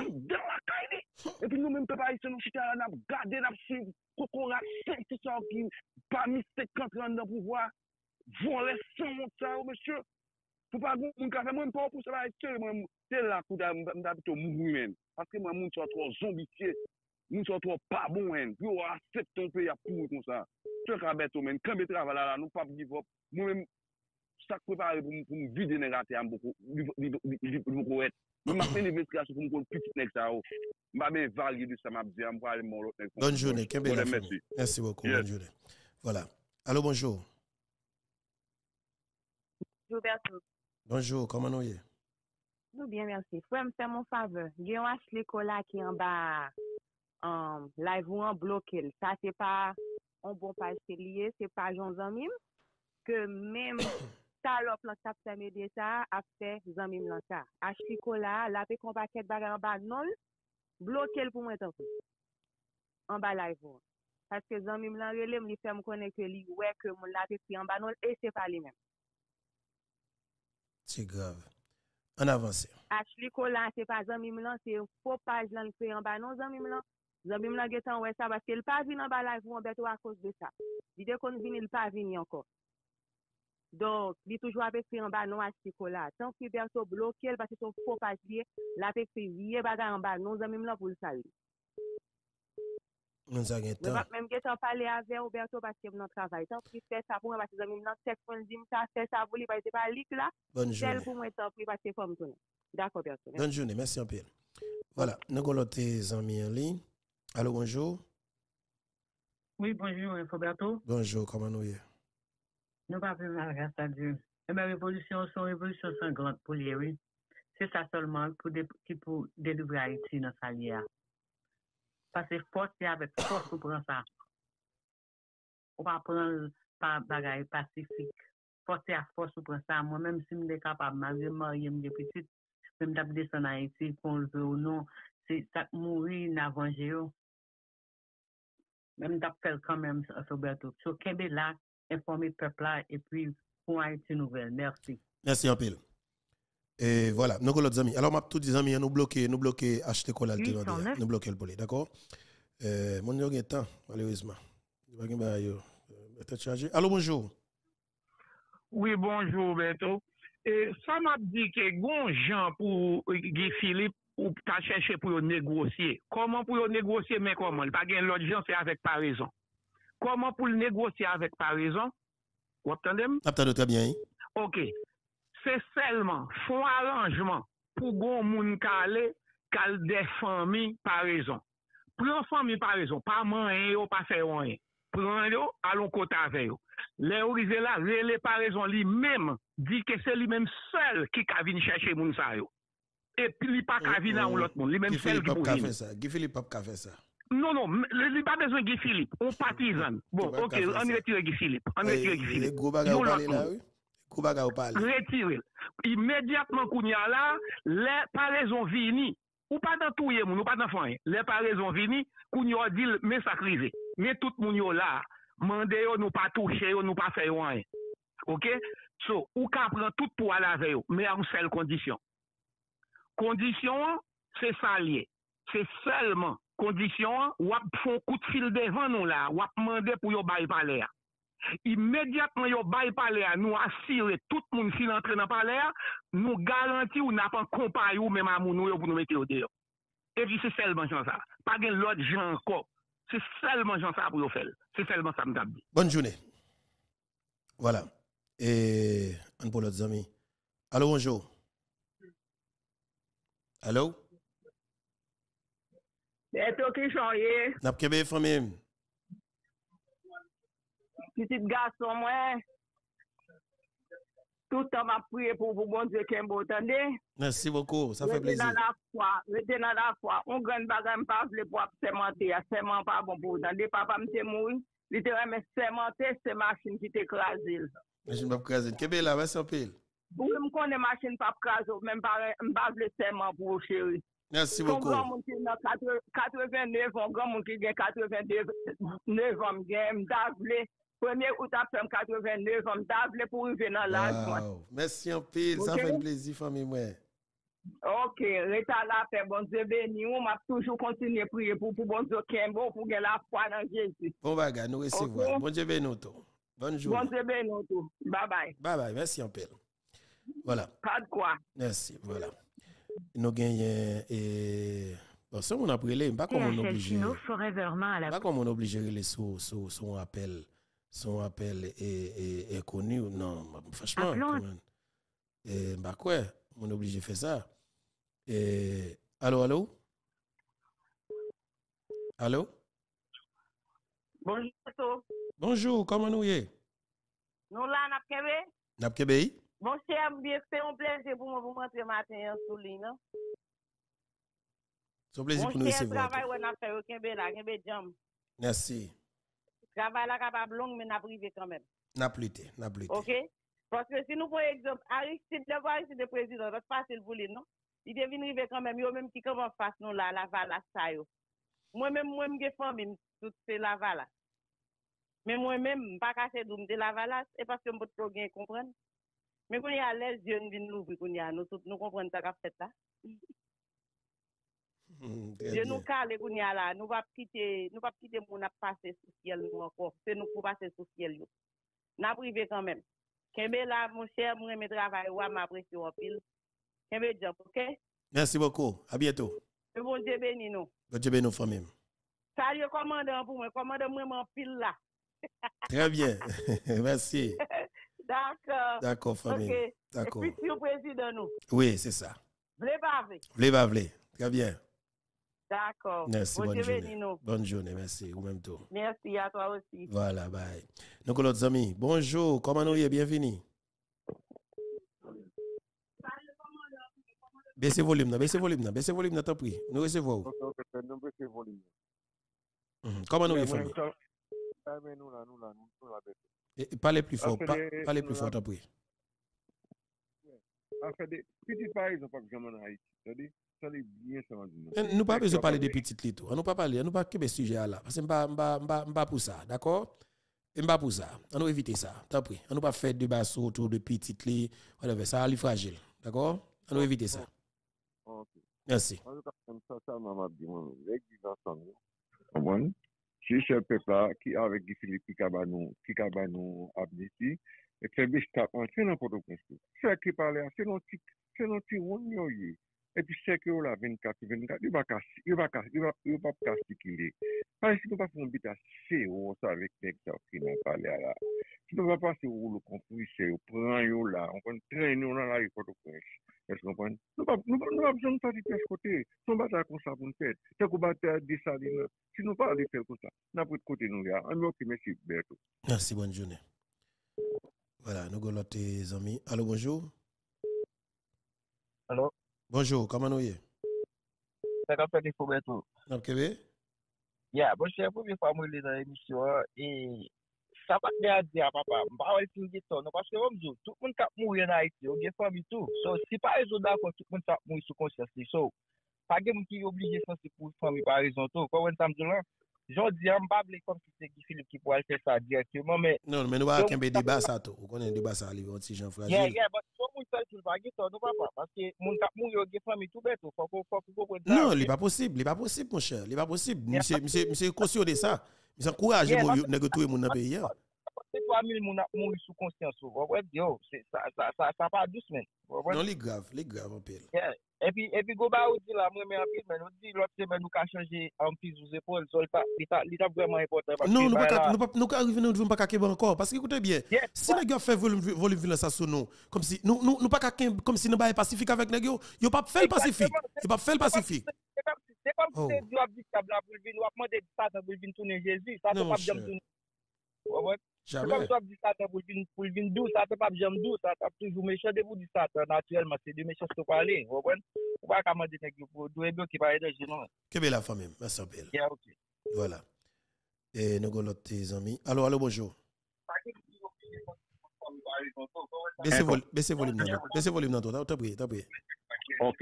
et puis nous-mêmes, papa, ici, nous chita, nous avons gardé, nous avons suivi, Kokora, 5 ça qui, parmi 50 ans dans le pouvoir, voler 100 ça, monsieur. Pour pas qu'on café, moi, pas pour ça, c'est là que d'habitude mourir, même. Parce que moi, je suis trop zombifié, je suis trop pas bon, puis on accepte ton pays à pour comme ça. C'est un bête, même, quand je travaille là, nous pas give up, moi-même, ça préparé pour me vider négatif beaucoup beaucoup être m'a fait l'investigation pour me petit nèg ça m'a bien validé de ça m'a dit on va aller mon l'autre bonne journée merci beaucoup bonne journée voilà allô bonjour bonjour comment nous y est nous bien merci faut me faire mon faveur il y a un l'école qui en bas live ou en bloqué ça c'est pas un bon page lié c'est pas Jean Zamim que même salope là t'a fait m'aider ça a fait zami là ça acheter cola la pe kon paquet bagarre en bas non bloquer pour moi tant en bas live parce que zami là relé me fait me connaître que lui ouais que mon la pe pris en bas non et c'est pas lui même c'est grave en avance Ashley Cola c'est pas zami là c'est faux page là fait en bas non zami là getan ouais ça parce qu'il pas vinn en bas live on beto à cause de ça il dit qu'on vinn il pas vinn encore donc il toujours avec fait en bas non Ashley Cola tant que Berto bloqué parce que son faux page lié la fait vieux bagarre en bas non zami là pour le saluer nous ça getan même getan parler avec Roberto parce que notre travail tant qu'il fait ça pour moi parce que zami là texte dit ça fait ça pour lui parce que pas lick là tel pour moi tant parce que forme tourner d'accord Berto bonne journée merci en pile voilà nous avons l'autre amis en ligne. Allô, bonjour. Oui, bonjour, Roberto. Bonjour, comment nous y est? Nous pas plus mal, grâce à Dieu. Mais révolution, son révolution sanglante pour les oui. C'est ça seulement pour délivrer Haïti dans sa lière. Parce que force avec force pour prendre ça. On va prendre par bagaille pacifique. Force à force pour prendre ça. Moi-même, si je suis capable, je marier de petite, même d'abord descendre en Haïti, qu'on le veut ou non, c'est ça mourir n'a vengé. Même d'après quand même Roberto. So Kembe là informer peuple là et puis pour Haïti nouvelle. Merci. Merci en pile. Et voilà, nous l'autres amis. Alors m'a tous les amis nous bloquer acheter cola nous bloquer le polé, d'accord? Mon yo gen temps malheureusement. Pas gen ba yo. Peut-être chargé. Allô bonjour. Oui, bonjour Beto. Et ça m'a dit que gon Jean pour Guy Philippe ou t'as cherché pour négocier. Comment pour négocier, mais comment? Il n'y a pas l'autre gens, c'est avec par raison. Comment pour négocier avec par raison? Vous entendez? Attendez très bien. Ok. C'est seulement font arrangement pour gon moun calé cal des familles par raison. Prends famille par raison, pas man yo, pas faire rien. Prends yo, allons côté avec yo. Les originaux là, les par raison lui-même dit que c'est lui-même seul qui a venir chercher moun sa yo. Et puis il pas qu'à venir dans l'autre monde, lui même seul qui peut venir. Guy Philippe pas fait ça. Non, il n'a pas besoin de Guy Philippe, on partisan. Bon, ok, on retire Guy Philippe. Retire. Immédiatement qu'on y a là, les par raison vini, ou pas dans tout le monde, ou pas dans rien. Les par raison vini, qu'on y a dit mais sacrifié. Mais tout le monde là, mandé nous pas toucher, nous pas faire rien. OK? So, ou qu'à prendre tout pour aller avec eux, mais à une seule condition. Condition, c'est ça lié. C'est seulement condition, ou font coup de fil devant nous là, ou demander pour yo bail palais. Immédiatement yo bail palais, nous assurer tout le monde qui entre dans palais, nous garantir ou n'a pas compagnie ou même à moun pour nous mettre au dehors. Et puis c'est seulement genre ça. Pas de l'autre gens encore. C'est seulement genre ça pour yo faire. C'est seulement ça me dit. Bonne journée. Voilà. Et un pour l'autre amis. Allô, bonjour. Allô? C'est toi qui change. N'a pas de famille. Petit garçon, moi. Tout le temps, m'a prié pour vous, bon Dieu, qu'un beau attendez. Merci beaucoup, ça fait plaisir. Restez dans la foi. On gagne bagarre, pas le pour sémenter. Sément pas bon pour vous. Attendez, papa m'te mourir. Littéralement, sémenter, c'est machine qui t'écrase. Machine pas écraser. Québé là, merci un peu. Oui, je connais machine pas écrase, même pas le sément pour vous, chérie. Merci beaucoup. Grand monde qui a 89 ans, grand monde qui a 89 ans, m'davle. Premier août après 89 ans, m'davle pour arriver dans l'âge. Merci un peu, ça fait plaisir, famille. Ok, reste là, Père, bon Dieu béni. On m'a toujours continué à prier pour bon Dieu Kembo, pour gagner la foi dans Jésus. Bon bagage, nous recevons. Bon Dieu béni tout. Bonne journée. Bon Dieu béni tout. Bye bye. Bye bye, merci un peu. Voilà. Pas de quoi. Merci, voilà. Nous gagnons et bon ça on a brûlé pas comme on obligé pas comme on obligé les son appel est connu non franchement et bah quoi on obligé faire ça et allô bonjour comment nous y nous là n'a Québec mon cher, c'est un plaisir pour moi vous montrer matin sur ligne. C'est un plaisir pour nous recevoir. Travail on a fait au Kembe là, Kembe jam. Merci. Travail là capable long mais n'a privé quand même. N'a plus. OK. Parce que si nous prenons exemple, Aristide, d'abord Aristide président, c'est facile pour lui, non? Il devine arriver quand même, yo même qui comment face nous là, la Valas ça yo. Moi-même, j'ai famille, tout c'est la Valas. Mais moi-même, pas casser d'où de la Valas, et parce que je peux trop bien comprendre. Mais quand il y a les yeux, nous venons l'ouvrir, nous comprenons ce qu'a fait là. Dieu nous cale, qu'on y a là, nous pas quitter mon a passer sous ciel nous encore. C'est nous pour passer sous ciel. N'a privé quand même. Kembe là, mon cher, moi, mes travail, ou m'apprécie en pile. Kembe job, ok? Merci beaucoup. À bientôt. Que bon Dieu bénisse nous. Bon Dieu bénisse nos familles. Salut, commandant pour moi. Commandant moi, mon pile là. Très bien. Merci. D'accord. D'accord, famille. Okay. D'accord. Et puis, président, nous. Oui, c'est ça. V'lez pas v'lez. V'lez pas v'lez. Très bien. D'accord. Merci, bonne journée. Nous. Bonne journée, merci. Ou même tout. Merci à toi aussi. Voilà, bye. Donc, l'autre ami, bonjour, comment nous y est, bienvenue. Baissez volume, baissez volume, t'en prie. Nous recevons. Comment nous y est, famille? Parlez plus fort, parlez plus fort, t'en prie. En fait, des petites paris, ils n'ont pas besoin en Haïti. C'est-à-dire, ça les bien ça. Nous pas besoin de parler des petites litos. On ne pas parler, nous pas que ce sujet là. Parce que pas pour ça, d'accord? Et pas pour ça. On nous éviter ça. T'as pris. On ne pas faire débat autour de petites litos. Whatever, ça est fragile. D'accord? On nous éviter ça. Merci. Si ce peuple qui avec Guy Philippe qui a nous amnistie, et que les stars c'est n'importe quoi. C'est qui parle, c'est non petit rougnoyer. Et puis c'est que là 24, il va casser qu'il est. Parce que nous pas faire un bit assez haut ça avec les gens qui n'ont pas parlé là. Si nous va passer au le compris, au prend yo là, on peut traîner dans la rue pour le prince. Est-ce qu'on comprend? Nous pas besoin de partir de côté. Si on bataille comme ça pour nous faire, c'est qu'on bataille de ça. Si nous pas aller faire comme ça, n'importe côté nous là. Merci Berto. Merci, bonne journée. Voilà, nous avons tes amis. Allô, bonjour. Allô. Bonjour, comment nous y est? C'est comme ça qu'il faut mettre. Ok, yeah, bon, c'est la première fois que je suis dans l'émission et ça va bien dire, papa. Je ne vais pas dire ça, parce que tout le monde qui mourir en Haïti, il y a des familles tout. So, si par exemple d'accord, tout le monde qui mourir sous conscience, so, pas de monde qui est obligé de pour famille par raison tout. Comment ça me dit là? Je dis, on va pas comme si c'est Guy Philippe qui pourrait faire ça directement, mais... Non, mais nous allons avoir un débat ça tout. Vous connaissez un débat ça, il y a un petit Jean fragile. Yeah, mais tout le monde fait le baguette, nous pas parce que mon cap mourir des familles tout bête, faut non, il n'est pas possible, mon cher, il n'est pas possible. Monsieur conscient de ça. Monsieur encourage mon négocier mon dans pays. C'est 3000 moun mourir sous conscience. Ouais, yo, c'est ça pas doucement. Non, les grave en pile. Et puis go ba ou dit là moi mais en pile mais nous dit l'autre semaine nous ca changer en pile aux épaules, so il est vraiment important parce non, nous pas arriver nous devons pas caquer encore parce que écoutez bien, si les gars fait volume violence sur nous comme si nous pas comme si nous pas pacifique avec les gars, yo pas faire le pacifique. Il pas faire le pacifique. C'est comme si Dieu a dit ça pour venir nous demander ça pour venir tourner Jésus, ça pas jamais tourner. C'est comme ça dit ça pour venir doux, ça pas jamais doux, ça toujours méchant de vous dit ça naturellement, c'est de méchant qui parler, vous comprenez? On va commander nèg pour doit bien qui parler de non. Que belle la famille, merci belle. Yeah, OK. Voilà. Et nous avons tes amis. Allô, bonjour. Baissez volume dans toi, t'as pris. OK.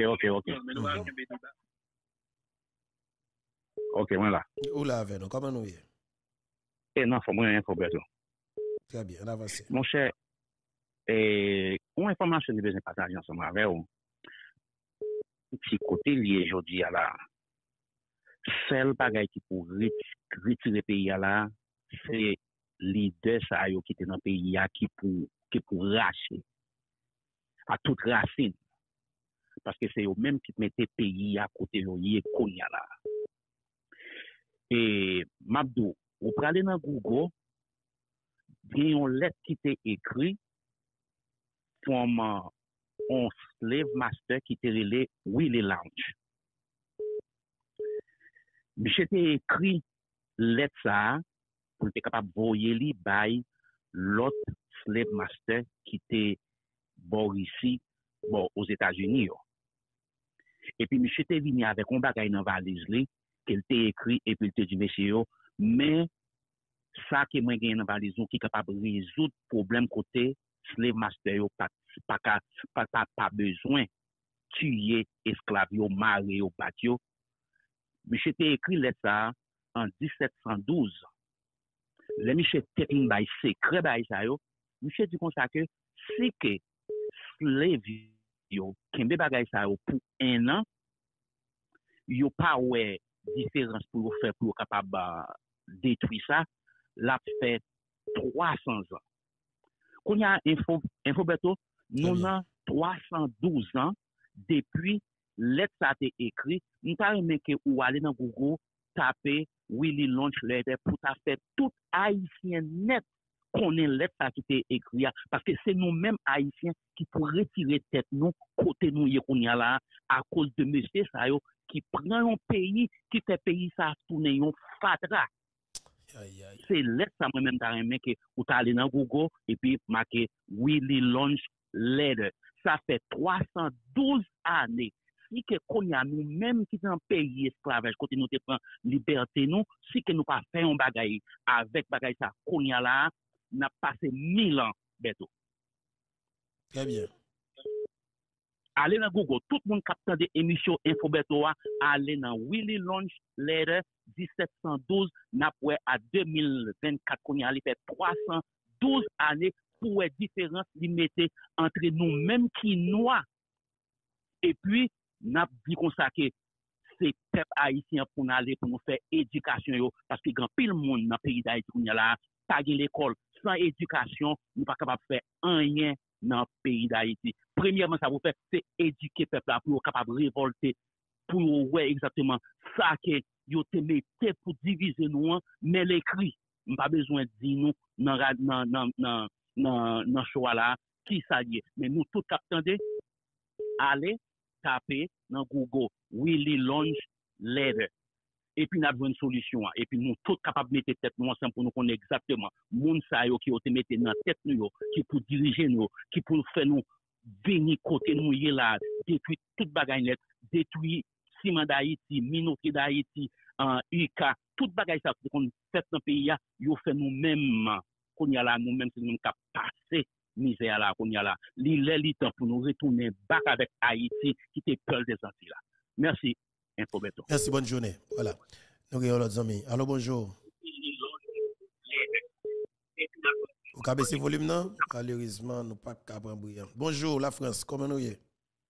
OK, voilà. Où là avec nous, comment nous y est? Non, faut moi rien problème. Très bien, on avance. Mon cher, une information que je besoin partager ensemble avec vous. Petit côté lié aujourd'hui à la seul bagage qui pour retirer le pays à la, c'est leader ça qui était dans le pays qui pour racher à toute racine. Parce que c'est eux même qui mettent le pays à côté de lui et là. Et Mabdou, vous prenez dans Google, il y a une lettre qui était écrite comme un slave master qui était relé Willie Lounge. Monsieur a écrit lettre ça pour être capable de voyer li by l'autre slave master qui était ici aux États-Unis. Et puis monsieur est venu avec un bagage dans valise li qu'il t'a écrit et puis il t'a dit monsieur mais ça qui moi gagne dans valise qui capable de résoudre problème côté slave master yo pas besoin tuer esclaves yo, marrer yo, battre yo. Monsieur t'a écrit lettre ça en 1712. Le monsieur t'a une bail secret bail ça yo. Monsieur dit comme ça que si que slave yo kembe bagay ça yo pour un an, yo pas ouais différence pour faire pour capable détruire ça, l'a fait 300 ans. Qu'on y a info beto, nous avons 312 ans depuis lettre ça a été écrit, nous pas aimé que ou aller dans Google taper Willie Launch Letter pour ta faire tout haïtien net connaît lettre ça qui était écrit parce que c'est nous-mêmes haïtiens qui pour retirer tête nous côté nous y qu'on y a là à cause de monsieur ça yo qui prend un pays qui fait pays ça tourner un fatra. C'est lettre ça moi-même t'as aimé que ou t'as aller dans Google et puis marqué Willie Launch Letter. Ça fait 312 années. Si que qu'on y a nous-mêmes qui sont pays esclavage, côté nous te prend liberté nous, si que nous pas fait un bagay avec bagay ça qu'on y a là, n'a passé 1000 ans bientôt. Très bien. Allez dans Google, tout le monde capte des émissions Info Beto, allez dans Willie Launch Letter 1712, n'a pas à 2024 qu'on y a fait 312 années pour la différence limitée entre nous-mêmes qui noirs et puis n'a dit comme ça que c'est peuple haïtien pour nous aller pour nous faire éducation parce que grand pile monde dans pays d'Haïti qu'on y a là pas l'école sans éducation nous pas capable faire rien dans le pays d'Haïti. Premièrement ça vous fait c'est éduquer peuple là pour capable révolter pour ouais exactement ça que yo te mettez pour diviser nous mais l'écrit pas besoin de dire nous dans choix là qui ça y est mais nous tout captandé allez taper dans Google Willie Launch Letter et puis nous avons une solution et puis nous tous capables de mettre tête nous ensemble pour nous connaître exactement moun sa yo qui ont te mettre dans tête nous qui pour diriger nous qui pour faire nous venir côté nous y là détruire toute bagaille net détruire ciment d'Haïti minorité d'Haïti en UK toute bagaille ça qu'on fait dans pays yo fait nous même qu'on y a là nous même c'est nous cap passer misère là qu'on y a là li temps pour nous retourner back avec Haïti qui était peur des Antilles là. Merci Info Beto. Merci, bonne journée. Voilà. Nous avons l'autre ami. Allô, bonjour. Vous avez baissé le volume, non? Malheureusement, nous pas capable brillant. Bonjour, la France, comment nous y est?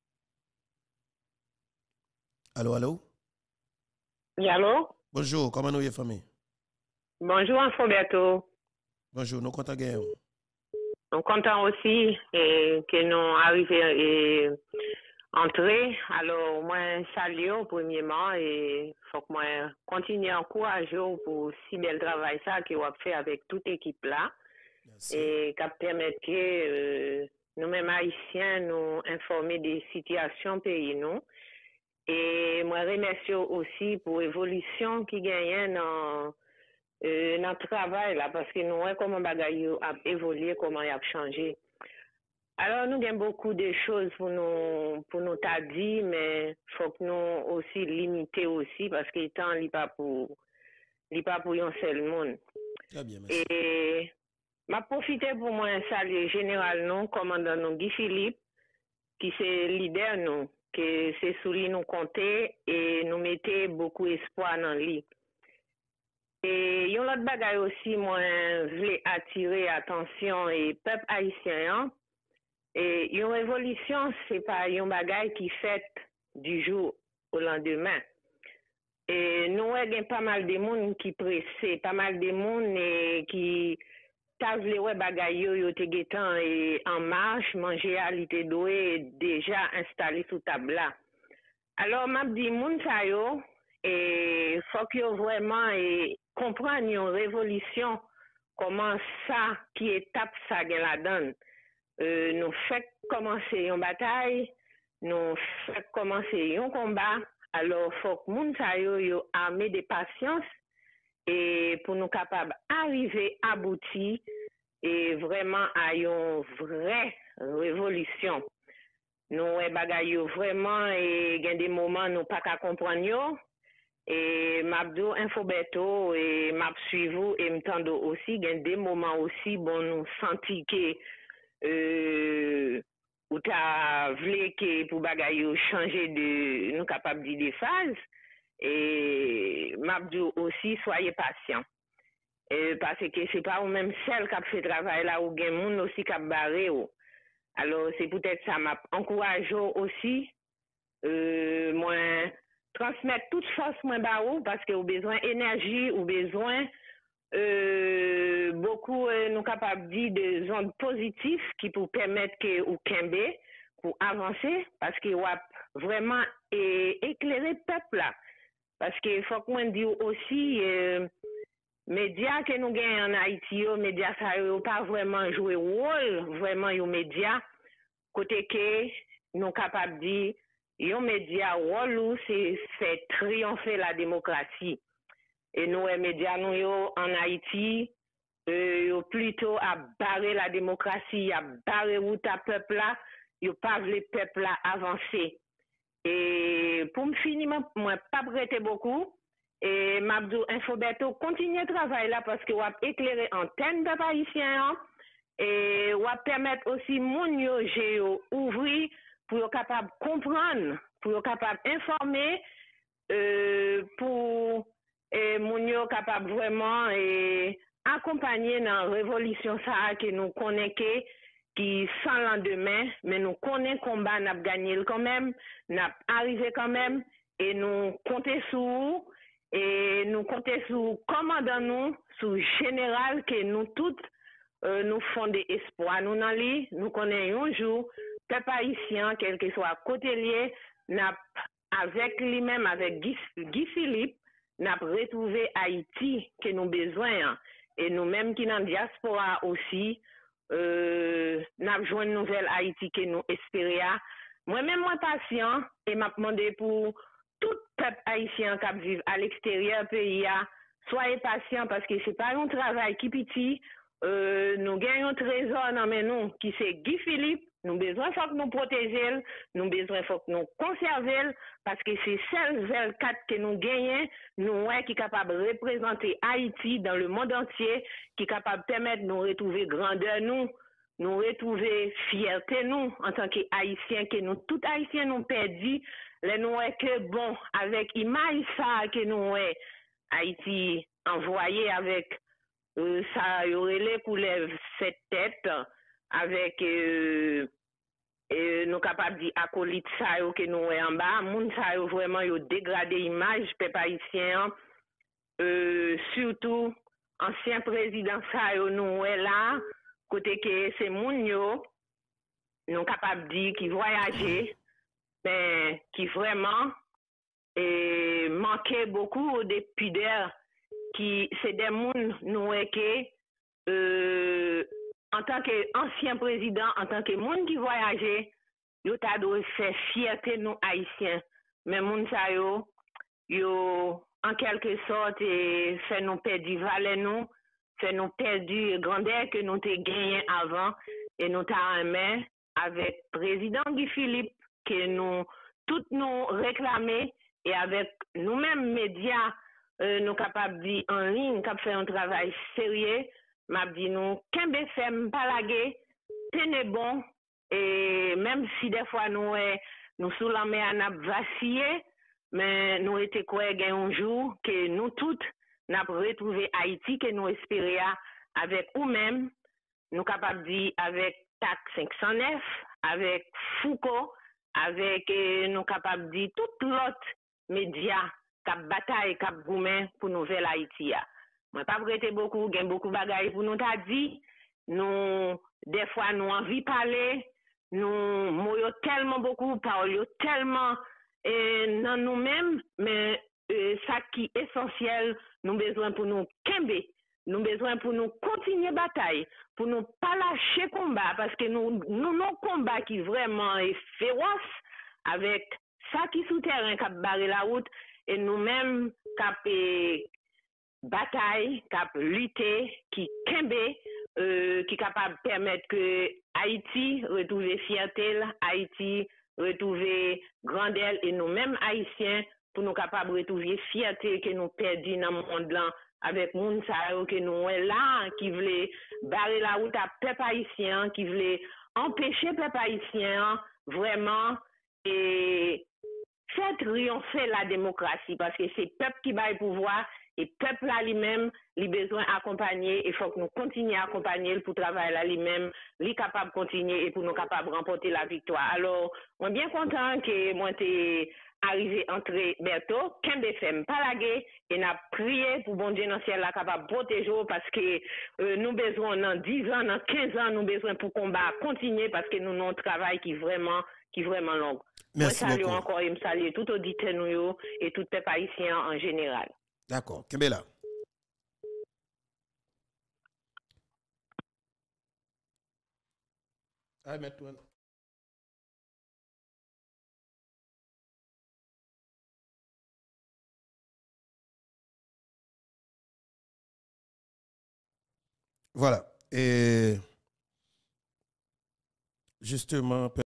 Allô, allô? Oui, allô? Bonjour, comment nous y est, famille? Bonjour, Info Beto. Bonjour, nous comptons gagner. Nous comptons aussi que nous arrivons à entrer. Alors, moi, salut premièrement et faut que moi continue à encourager pour si bel travail ça que vous fait avec toute l'équipe là. Merci. Et qui permet que nous-mêmes haïtiens nous informer des situations pays nous. Et moi, remercie aussi pour l'évolution qui gagne dans notre travail là parce que nous voyons comment bagaille a évolué, comment il a changé. Alors nous avons beaucoup de choses pour nous t'a dit mais faut que nous aussi limiter aussi parce que temps il pas pour un seul monde. Très bien, merci. Et m'a profité pour moi saluer général non commandant non Guy Philippe qui c'est leader nous que c'est sous lui nous compter et nous mettez beaucoup espoir dans lui. Et yon l'autre bagaille aussi moi voulais attirer attention et peuple haïtien et une révolution c'est pas une bagaille qui fait du jour au lendemain. Et nous avons pas mal de monde qui pressé, pas mal de monde qui tavle ouais bagaille yo te getan et en marche manger à l'été doué déjà installé sous table là. Alors m'a dit moun sa yo et faut que vraiment comprendre une révolution comment ça qui étape ça gen la donne. Nous fait commencer une bataille, nous fait commencer un combat. Alors faut que moun sa yo armé de patience et pour nous capables arriver abouti et vraiment à une vraie révolution. Nous bagaille vraiment et gen des moments nous pas qu'à comprendre yo et m'abdou Info Beto et m'ab suivre et m'tando aussi gen des moments aussi bon nous senti que ou t'as voulu que pour bagaille changer de nous capable de phase et m'abdou aussi soyez patient parce que c'est pas ou même celle qui a fait travail là ou gen moun aussi qui a barré alors c'est peut-être ça m'a encouragé aussi moi transmettre toute force moins ba ou parce que ou besoin énergie ou besoin beaucoup nous capables dire de zones positives qui pour permettre que ou kembe pour avancer parce que ou vraiment éclairer peuple là parce que faut qu'on dise aussi médias que nous gagnons en Haïti médias ça yo pas vraiment jouer rôle vraiment yo médias côté que nous capables dire yo médias rôle c'est fait triompher la démocratie. Et nous, les médias, nous, en Haïti, plutôt à barrer la démocratie, à barrer route à peuple là, ils pas le peuple là avancer. Et pour me finir, moi, pas prêter beaucoup. Et Mabdou Infobeto continue le travail là parce que on va éclairer antenne de haïtiens et on va permettre aussi moun yo géo ouvrir pour être capable de comprendre, pour être capable d'informer, pour et moun yo capable vraiment accompagner dans la révolution ça que nous connaissons qui sans lendemain mais nous connaissons combat n'a gagné quand même n'a arrivé quand même et nous compter sur commandant nous sur général que nous toutes nous font des espoirs nous dans lui nous connaissons un jour peuple haïtien quel que soit côté lié n'a avec lui-même avec Guy Philippe n'a retrouvé Haïti que nous besoin et nous-mêmes qui dans diaspora aussi n'a besoin une nouvelle Haïti que nous espérions. Moi-même moi patient et m'a demandé pour tout peuple haïtien qui vit à l'extérieur pays soyez patient parce que c'est pas un travail qui petit nous gagnons un trésor dans nous qui c'est Guy Philippe. Nous besoin faut que nous protéger, nous besoin faut que nous conserver parce que c'est celle 4 que nous gagnons, nous qui est capable de représenter Haïti dans le monde entier, qui est capable de permettre de nous retrouver grandeur nous retrouver fierté nous en tant qu'Haïtiens que nous tout Haïtiens nous perdu, les nous est que bon avec image ça que nous est Haïti envoyé avec ça y aurait les couleurs cette tête avec nous capables dire acolyte ça que nous est en bas moun ça vraiment yo dégradé image peuple haïtien surtout ancien président ça nous est là côté que c'est moun yo nous capables dire qui voyager mais qui vraiment manquait beaucoup de pudeur qui c'est des moun nous est que en tant qu'ancien président, en tant que monde qui voyageait, yo ta doit faire fierté nous haïtiens. Mais moun sa yo en quelque sorte fait nous perdre valeur nous, fait nous perdre grandeur que nous t'ai gagné avant et nous t'a main avec président Guy Philippe que nous toutes nous réclamer et avec nous-mêmes médias nous capables dire en ligne qui fait un travail sérieux. M'a dit nous kembe fem palage tenez bon et même si des fois nous sous la mer n'a vacillé mais nous était quoi un jour que nous toutes n'a retrouvé Haïti que nous espérions avec ou même nous capable dire avec TAC 509 avec Foucault avec nous capable dire tout l'autre média cap bataille cap goumen pour nouvelle Haïti moi pas prêter beaucoup gain beaucoup bagaille pour nous t'a dit nous des fois nous envie parler nous moyo tellement beaucoup parole tellement dans nous-mêmes mais ça qui est essentiel nous besoin pour nous kembe nous besoin pour nous continuer bataille pour nous pas lâcher combat parce que nous combat qui vraiment est féroce avec ça qui souterrain qui barrer la route et nous-mêmes qui bataille, cap lutter, qui kembe, qui capable de permettre que Haïti retrouve fierté, Haïti retrouve grandeur et nous-mêmes Haïtiens pour nous capables de retrouver fierté que nous perdons dans le monde là avec moun sa yo que nous là qui voulait barrer la route à peuple haïtien, qui voulait empêcher peuple haïtien vraiment et faire triompher la démocratie parce que c'est peuple qui va le pouvoir et peuple là lui-même, il a besoin d'accompagner et il faut que nous continuions à accompagner pour travailler là lui-même, il est capable de continuer et pour nous capables de remporter la victoire. Alors, on est bien content que moi t'ai arrivé entrer bientôt, Kembe FM pas laguer et n'a prié pour bon Dieu dans ciel là capable protéger parce que nous besoin dans 10 ans, dans 15 ans, nous besoin pour combat continuer parce que nous avons un travail qui vraiment long. Merci moi, beaucoup. Encore et me saluer tout auditeur nous et tout peuple haïtien en général. D'accord, Kembela. Voilà. Et justement,